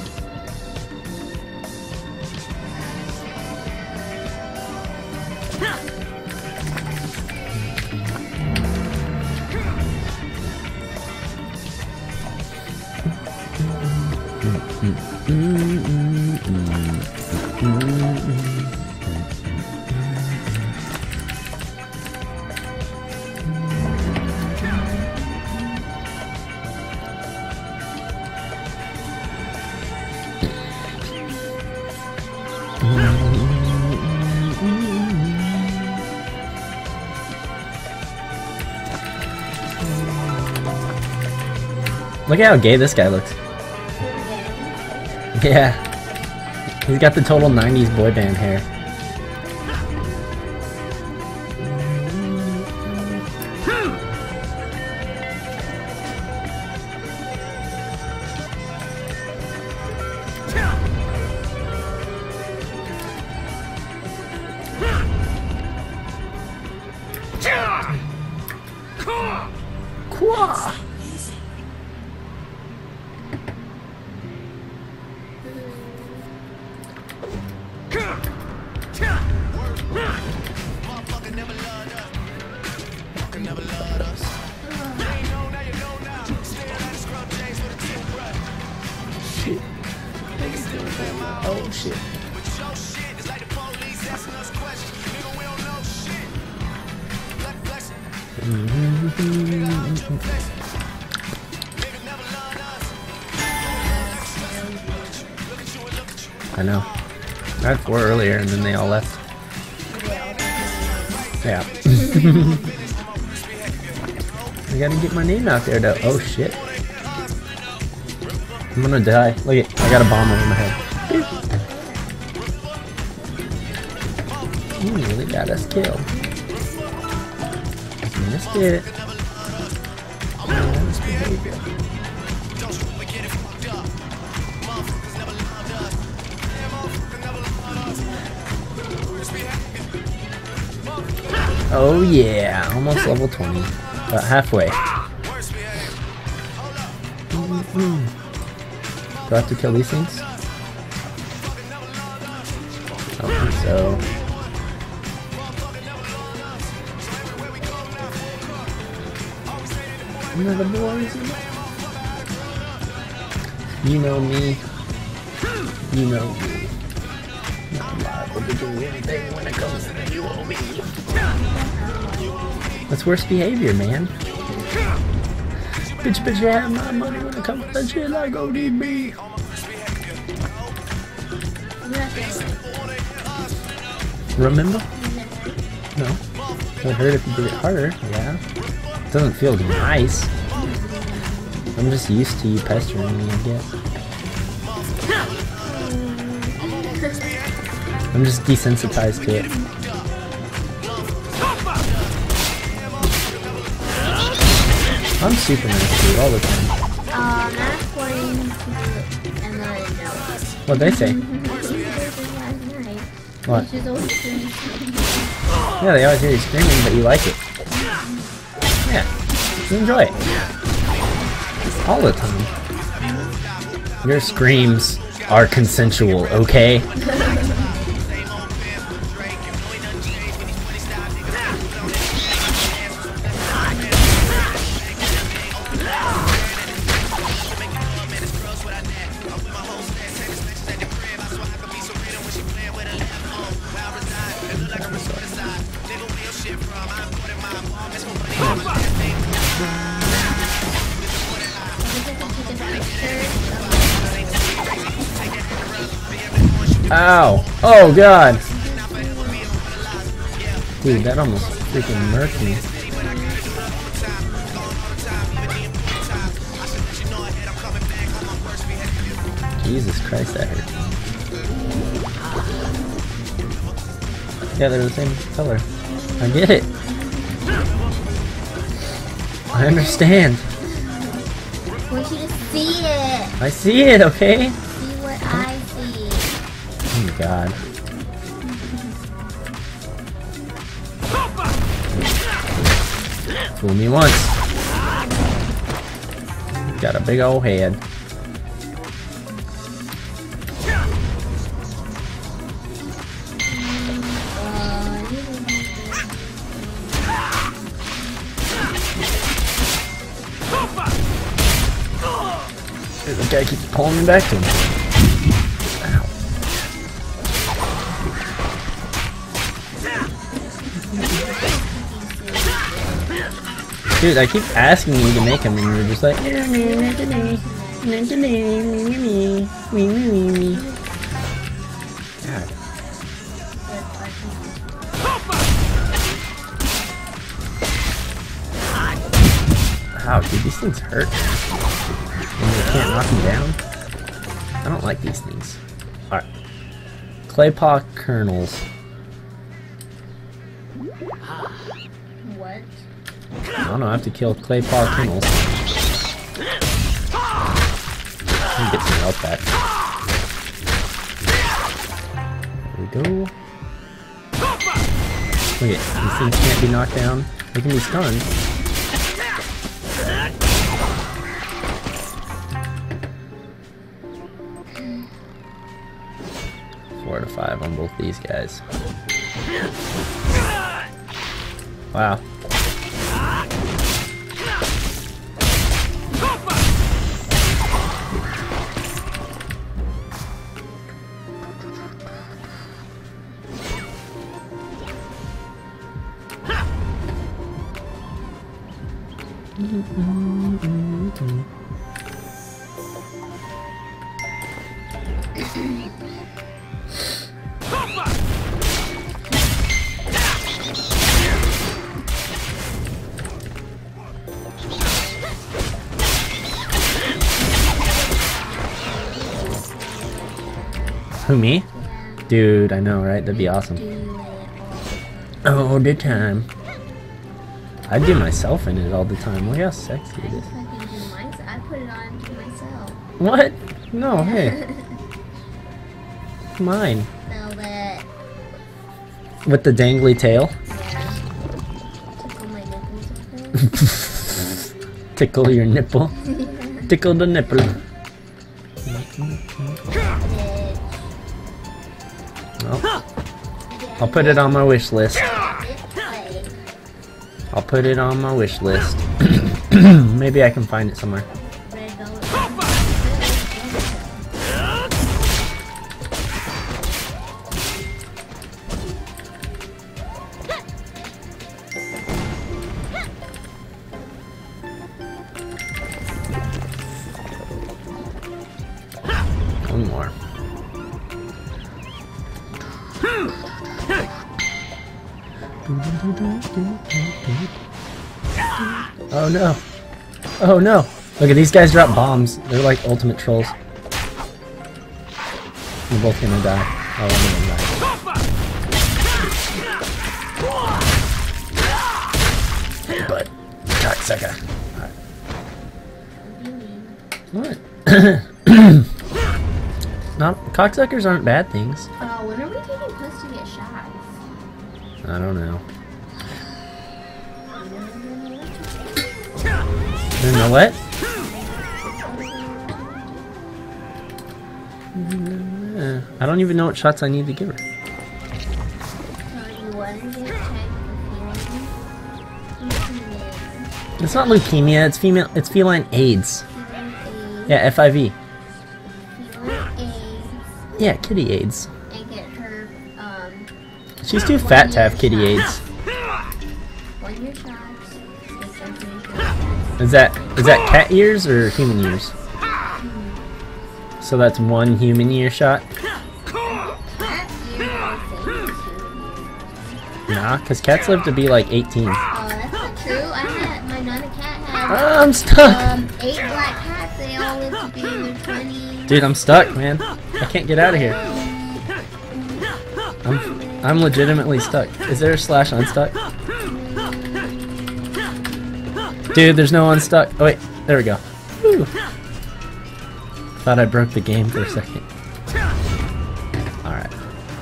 Look at how gay this guy looks. Yeah. He's got the total nineties boy band hair. Quah! Shit. Oh shit. I know. I had four earlier and then they all left. Yeah. I gotta get my name out there though. Oh shit. I'm gonna die. Look at, I got a bomb over my head. You really got us killed. Missed it. Nice behavior. Oh yeah, almost level twenty. About halfway. Mm-hmm. Do I have to kill these things? I don't think so. Another boys. You know me. You know me. Not liable to do anything when it comes to you or me. That's worse behavior, man. Bitch, bitch, you have my money when it comes to that shit like O D B. Remember? No. It would hurt if you did it harder, yeah. It doesn't feel nice. I'm just used to you pestering me, I guess. I'm just desensitized to it. I'm super nice to you all the time.
Uh, not according to Emma and Noah.
What'd they say? What?
She's always screaming.
Yeah, they always hear you screaming, but you like it. Yeah, you enjoy it. All the time. Your screams are consensual, okay? Ow! Oh god! Dude, that almost freaking murked me. Jesus Christ, that hurt. Yeah, they're the same color. I get it. I understand.
I want you to see it.
I see it, okay?
See what I see.
Oh god. Fool me once. Got a big old head. The guy keeps pulling me back to him. Ow. Dude, I keep asking you to make him and you're just like, God. Wow, dude, these things hurt. And you can't knock them down? I don't like these things. Alright. Clay pot kernels.
What?
I don't know, I have to kill clay pot kernels. Let me get some health back. There we go. Look at these things can't be knocked down. They can be stunned. Four to five on both these guys. Wow. Who, me? Dude, I know, right? That'd be awesome. All the time. I do myself in it all the time. Look how sexy it is.
I put it on to myself.
What? No, hey. Mine.
Velvet.
With the dangly tail?
Yeah. Tickle my nipples.
Tickle your nipple. Tickle the nipple. Well, I'll put it on my wish list. I'll put it on my wish list. Maybe I can find it somewhere. One more. Oh no. Oh no. Look at these guys drop bombs. They're like ultimate trolls. They're both gonna die. Oh, one of them died. But, cocksucker. Alright. What? Not cocksuckers aren't bad things.
Uh, when are we taking Puss to get shots?
I don't know. You know what? I don't even know what shots I need to give her.
So you want to get checked for feline?
It's not leukemia. It's female. It's feline AIDS.
Feline AIDS.
Yeah, F I V.
Feline AIDS.
Yeah, kitty AIDS.
And get her, um...
She's too fat to have kitty AIDS.
One year shots. Get some free shots.
Is that is that cat ears or human ears? So that's one human ear shot.
Cat ear, I think, is human ear.
Nah, because cats live to be like eighteen.
Oh, that's not true. I had my Nana cat had
Oh, I'm stuck.
um eight black cats. They all live to be in their twenties.
Dude, I'm stuck, man. I can't get out of here. I'm I'm legitimately stuck. Is there a slash unstuck? Dude, there's no unstuck. Oh wait, there we go. Woo. Thought I broke the game for a second. Alright.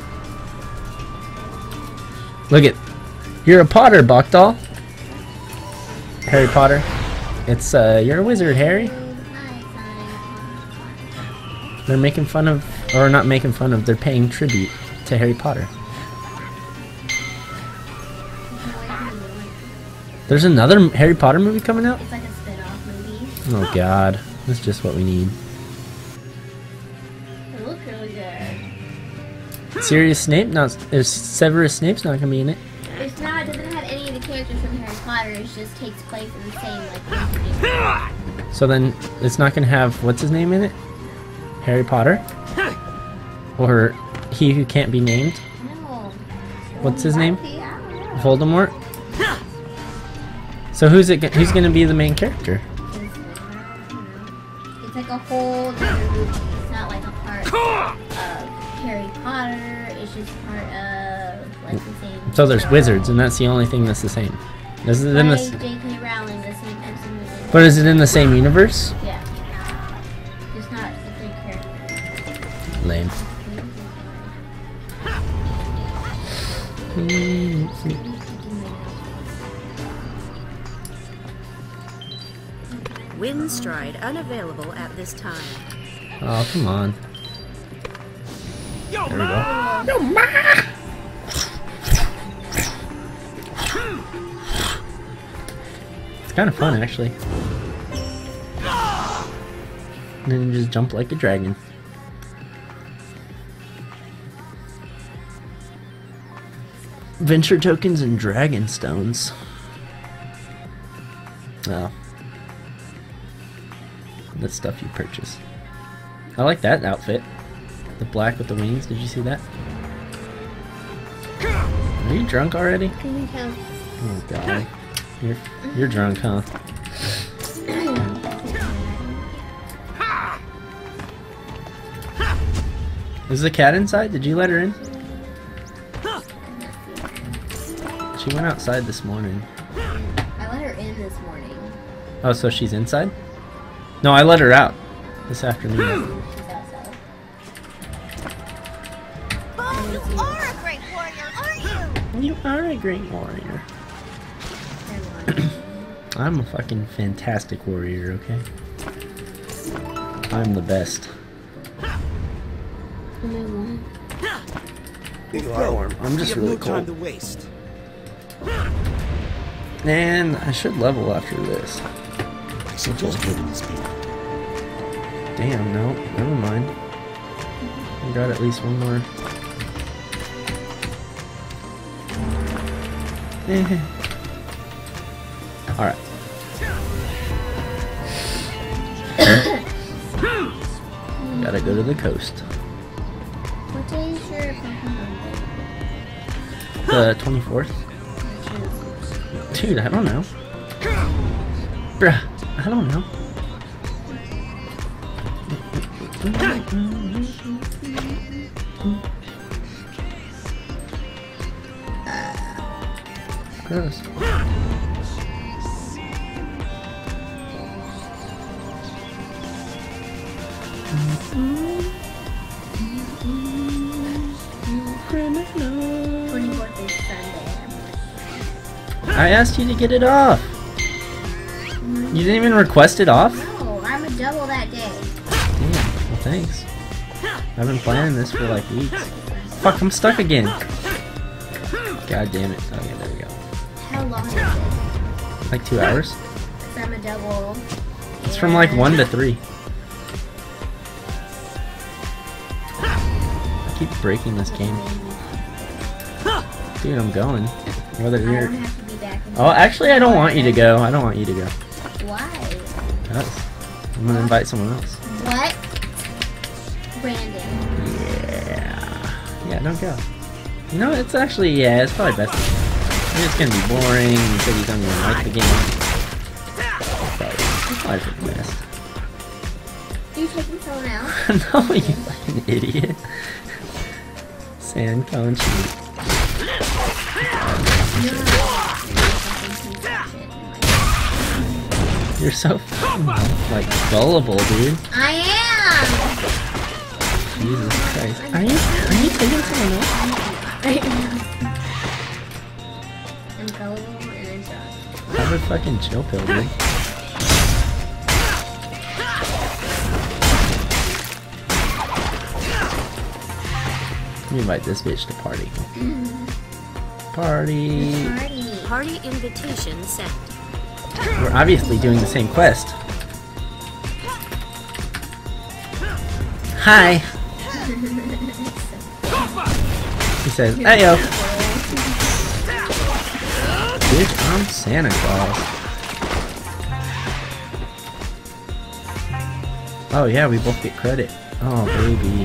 Look it. You're a Potter, Bokdal. Harry Potter. It's uh you're a wizard, Harry. They're making fun of, or not making fun of, they're paying tribute to Harry Potter. There's another Harry Potter movie coming out?
It's like a spin-off movie.
Oh god, that's just what we need.
It looks really good.
Sirius Snape? No, is Severus Snape's not gonna be in it?
It's not. It doesn't have any of the characters from Harry Potter. It just takes place in the same like.
So then it's not gonna have what's his name in it? Harry Potter? Or he who can't be named?
No.
What's his name?
I don't know.
Voldemort? So who's it? go- Who's gonna be the main character?
It's like a whole different movie. It's not like a part of Harry Potter. It's just part of like the same.
So there's
show.
wizards, and that's the only thing that's the same. Is it in
By
this?
J K Rowling, the same types of movies.
But is it in the same universe?
Yeah. Just not different characters.
Lame.
Windstride unavailable at this time.
Oh come on. There we go. It's kind of fun, actually. And then you just jump like a dragon. Venture tokens and dragon stones. Oh. That's stuff you purchase. I like that outfit. The black with the wings. Did you see that? Are you drunk already?
Can you tell?
Oh god. You're you're drunk, huh? Is the cat inside? Did you let her in? She went outside this morning.
I let her in this morning.
Oh, so she's inside? No, I let her out this afternoon.
She's outside.
Oh, you are a great warrior, aren't you?
You are a great warrior. I'm a fucking fantastic warrior, okay? I'm the best. You are warm. I'm just
we
really
have no time
cold.
to waste.
And I should level after this.
I suggest killing these people.
Damn, no, never mind. I got at least one more. Alright. Gotta go to the coast.
What day is your fucking birthday?
The twenty-fourth? Dude, I don't know. Bruh, I don't know. Gross.
twenty-fourth is Sunday.
I asked you to get it off. You didn't even request it off?
No, I'm a double that day.
Damn, well thanks. I've been planning this for like weeks. Fuck, I'm stuck again. God damn it. Okay, there we go.
How long is it?
Like two hours?
Because I'm a double.
It's from like one to three. I keep breaking this game. Dude, I'm going. Whether
I
you're...
don't have to be back in
Oh, actually, I don't want you to go. I don't want you to go.
Why?
Because I'm gonna invite someone else.
What? Brandon.
Yeah. Yeah, don't go. You know, it's actually, yeah, it's probably best. It's gonna be boring. You said you don't even like the game. Probably for the best.
Are you taking someone else?
No, you fucking idiot. Sand cone cheat. You're so fucking, like, gullible, dude.
I am!
Jesus Christ. Are you, are you taking someone else?
I am. I'm gullible and I'm drunk.
Have a fucking chill pill, dude. Let me invite this bitch to party. Party.
Party.
Party invitation sent.
We're obviously doing the same quest. Hi. He says, hey yo. Bitch, I'm Santa Claus. Oh yeah, we both get credit. Oh baby.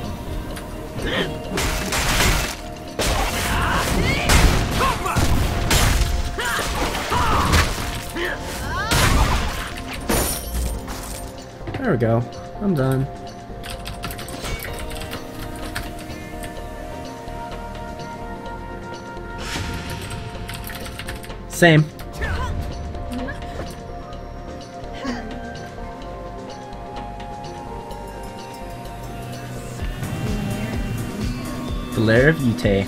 There we go. I'm done. Same. The Lair of Yute.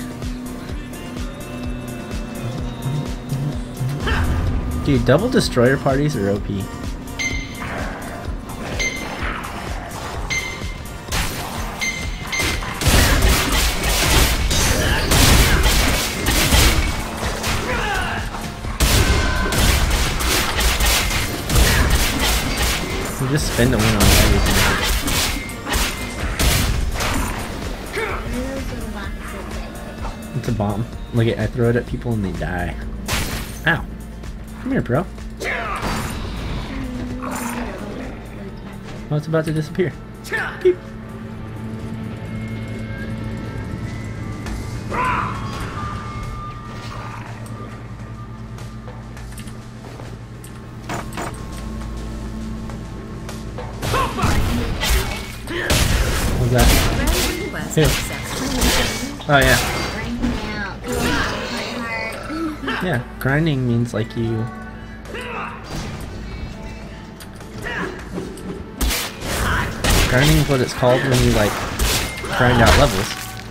Dude, double destroyer parties are O P. You just spend a win on everything. It's a bomb. Look at, I throw it at people and they die. Ow. Come here, bro. Oh, it's about to disappear. Peep. What's that? Who? Oh yeah. Yeah, grinding means like you... Grinding is what it's called when you like grind out levels.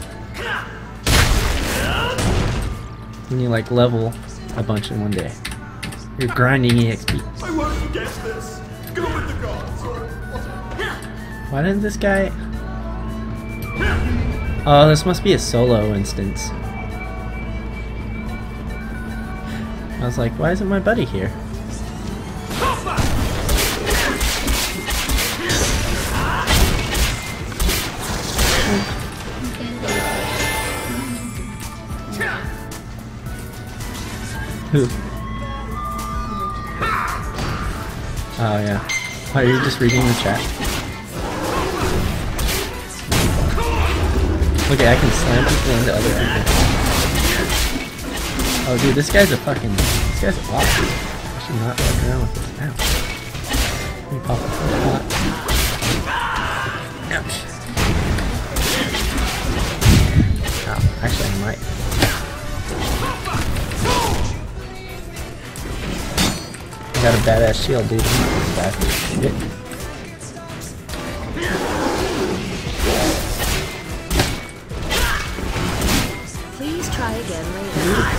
When you like level a bunch in one day. You're grinding E X P.
I won't forget this. Go with the gods.
Why didn't this guy... Oh, this must be a solo instance. I was like, why isn't my buddy here? Who? Oh yeah. Oh, are you just reading the chat? Okay, I can slam people into other people. Oh dude, this guy's a fucking... This guy's a bot. I should not fuck around with this. Ow. Let me pop this in the pot. Ouch. Oh, actually I might. I got a badass shield, dude. I'm not this guy for shit.
Please try again later.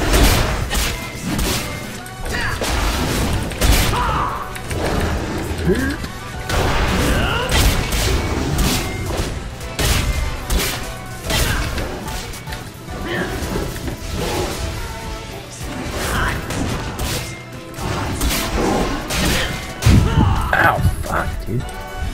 Ow, fuck, dude.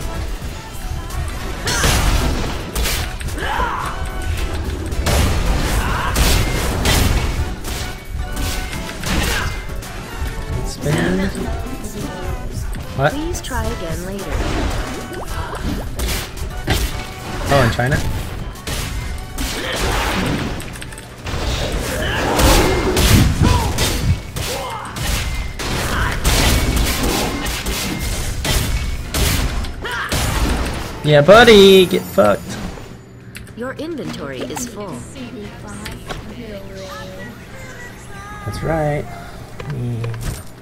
Spin. What?
Please try again later.
Oh, in China? Yeah, buddy, get fucked.
Your inventory is full.
That's right. Yeah.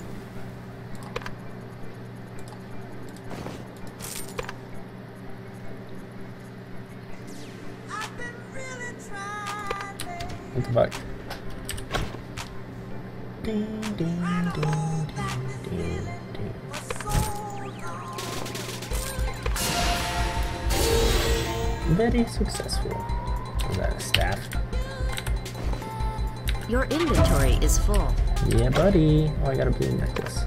What the fuck? Ding, ding, ding, ding, ding, ding. Very successful. Was that a staff?
Your inventory is full.
Yeah, buddy. Oh, I got a blue necklace.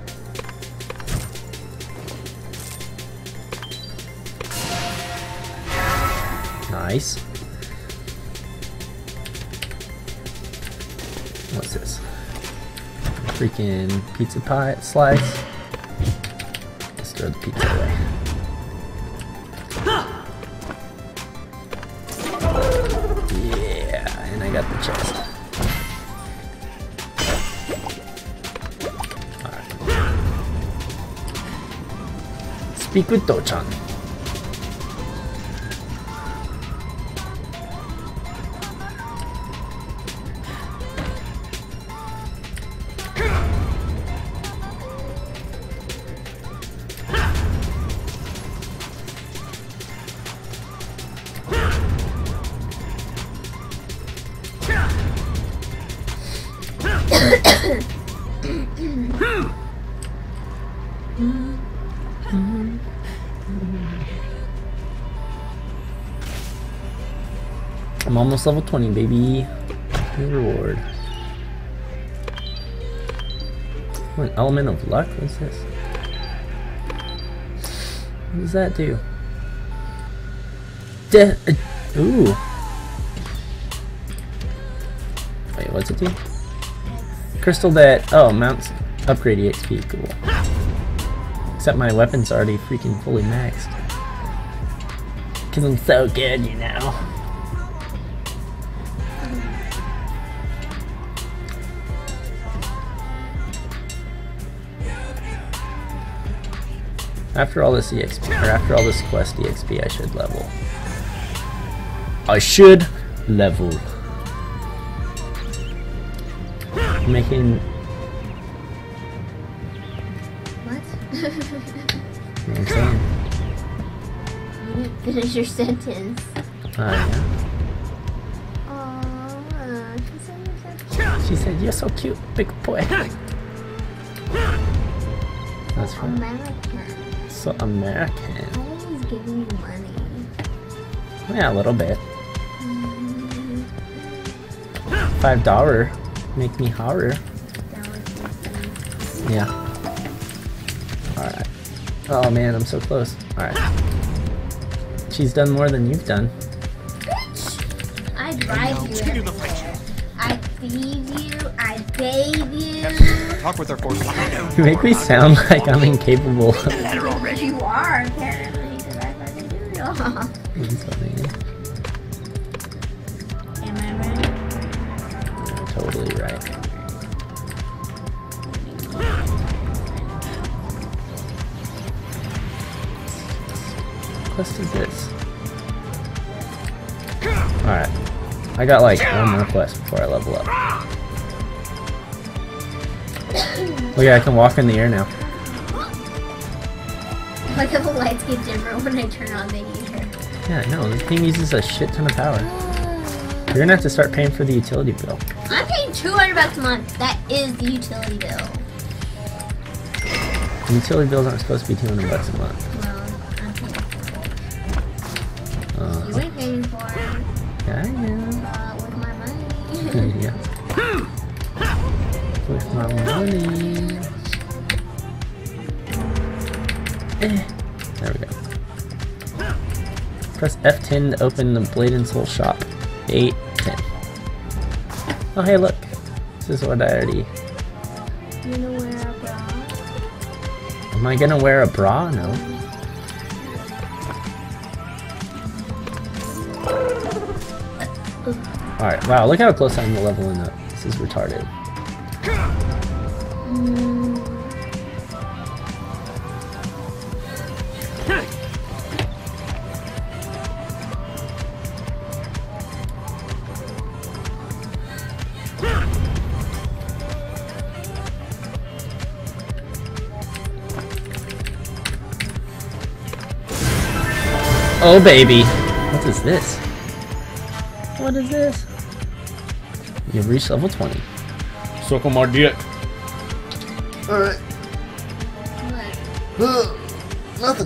Nice. What's this? Freaking pizza pie slice. Let's throw the pizza away. Yeah, and I got the chest. Alright. Speak with Do-chan. I'm almost level twenty, baby. New reward. What, an element of luck? What's this? What does that do? De uh, ooh. Wait, what's it do? Crystal that, oh, mounts upgrade E X P, cool. Except my weapon's already freaking fully maxed. Cause I'm so good, you know. After all this E X P, or after all this quest E X P, I should level. I should level. Making.
What?
You know what I'm saying?
You didn't finish your sentence.
Ah, uh, yeah.
Aww, she said you're so cute.
She said, "You're so cute, big boy." That's right.
American.
So American.
Always giving you money.
Yeah, a little bit.
Mm-hmm.
Five dollar. Make me horror. Yeah. Alright. Oh man, I'm so close. Alright. She's done more than you've done.
I drive you everywhere. I feed you. I bathe you.
Talk with our forces.
You make me sound like I'm incapable.
You are, apparently, because I fucking do it all.
He's funny.
Am I right?
You're totally right. What quest is this? Alright. I got like one more quest before I level up. Look, I can walk in the air now.
Like if the lights get dimmer when I turn on the heater.
Yeah, no, this thing uses a shit ton of power. You're gonna have to start paying for the utility bill.
I'm paying two hundred bucks a month. That is the utility bill.
The utility bills aren't supposed to be two hundred bucks a month.
Well, I'm paying for it.
Uh,
You ain't paying for it.
yeah, yeah.
Uh, with my money.
Yeah. With my money. Eh. There we go. Press F ten to open the Blade and Soul shop. eight, ten. Oh, hey, look. This is what I already...
You gonna wear a bra?
Am I gonna wear a bra? No. Alright, wow, look how close I am to leveling up. This is retarded.
Mm.
Oh baby. What is this? What is this? You've reached level twenty. Suck on my dick. Alright.
What?
Nothing.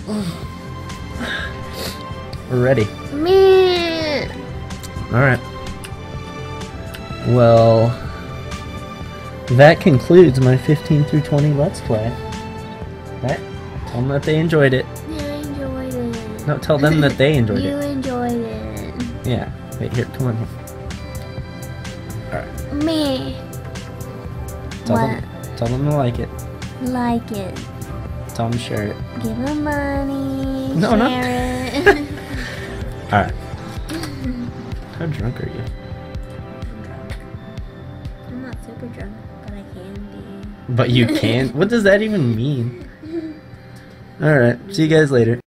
We're ready.
Man.
Alright. Well, that concludes my fifteen through twenty Let's Play. Right? Tell them that they enjoyed it.
Yeah, I enjoyed it.
No, tell them that they enjoyed
you
it.
You enjoyed it.
Yeah. Wait, here, come on here. Alright.
Me.
Tell
what?
them, tell them to like it.
Like it.
Tell them to share it.
Give them money.
No, not-
share it.
Alright. How drunk are you?
I'm drunk. I'm not super drunk, but I can be.
But you can? What does that even mean? Alright, see you guys later.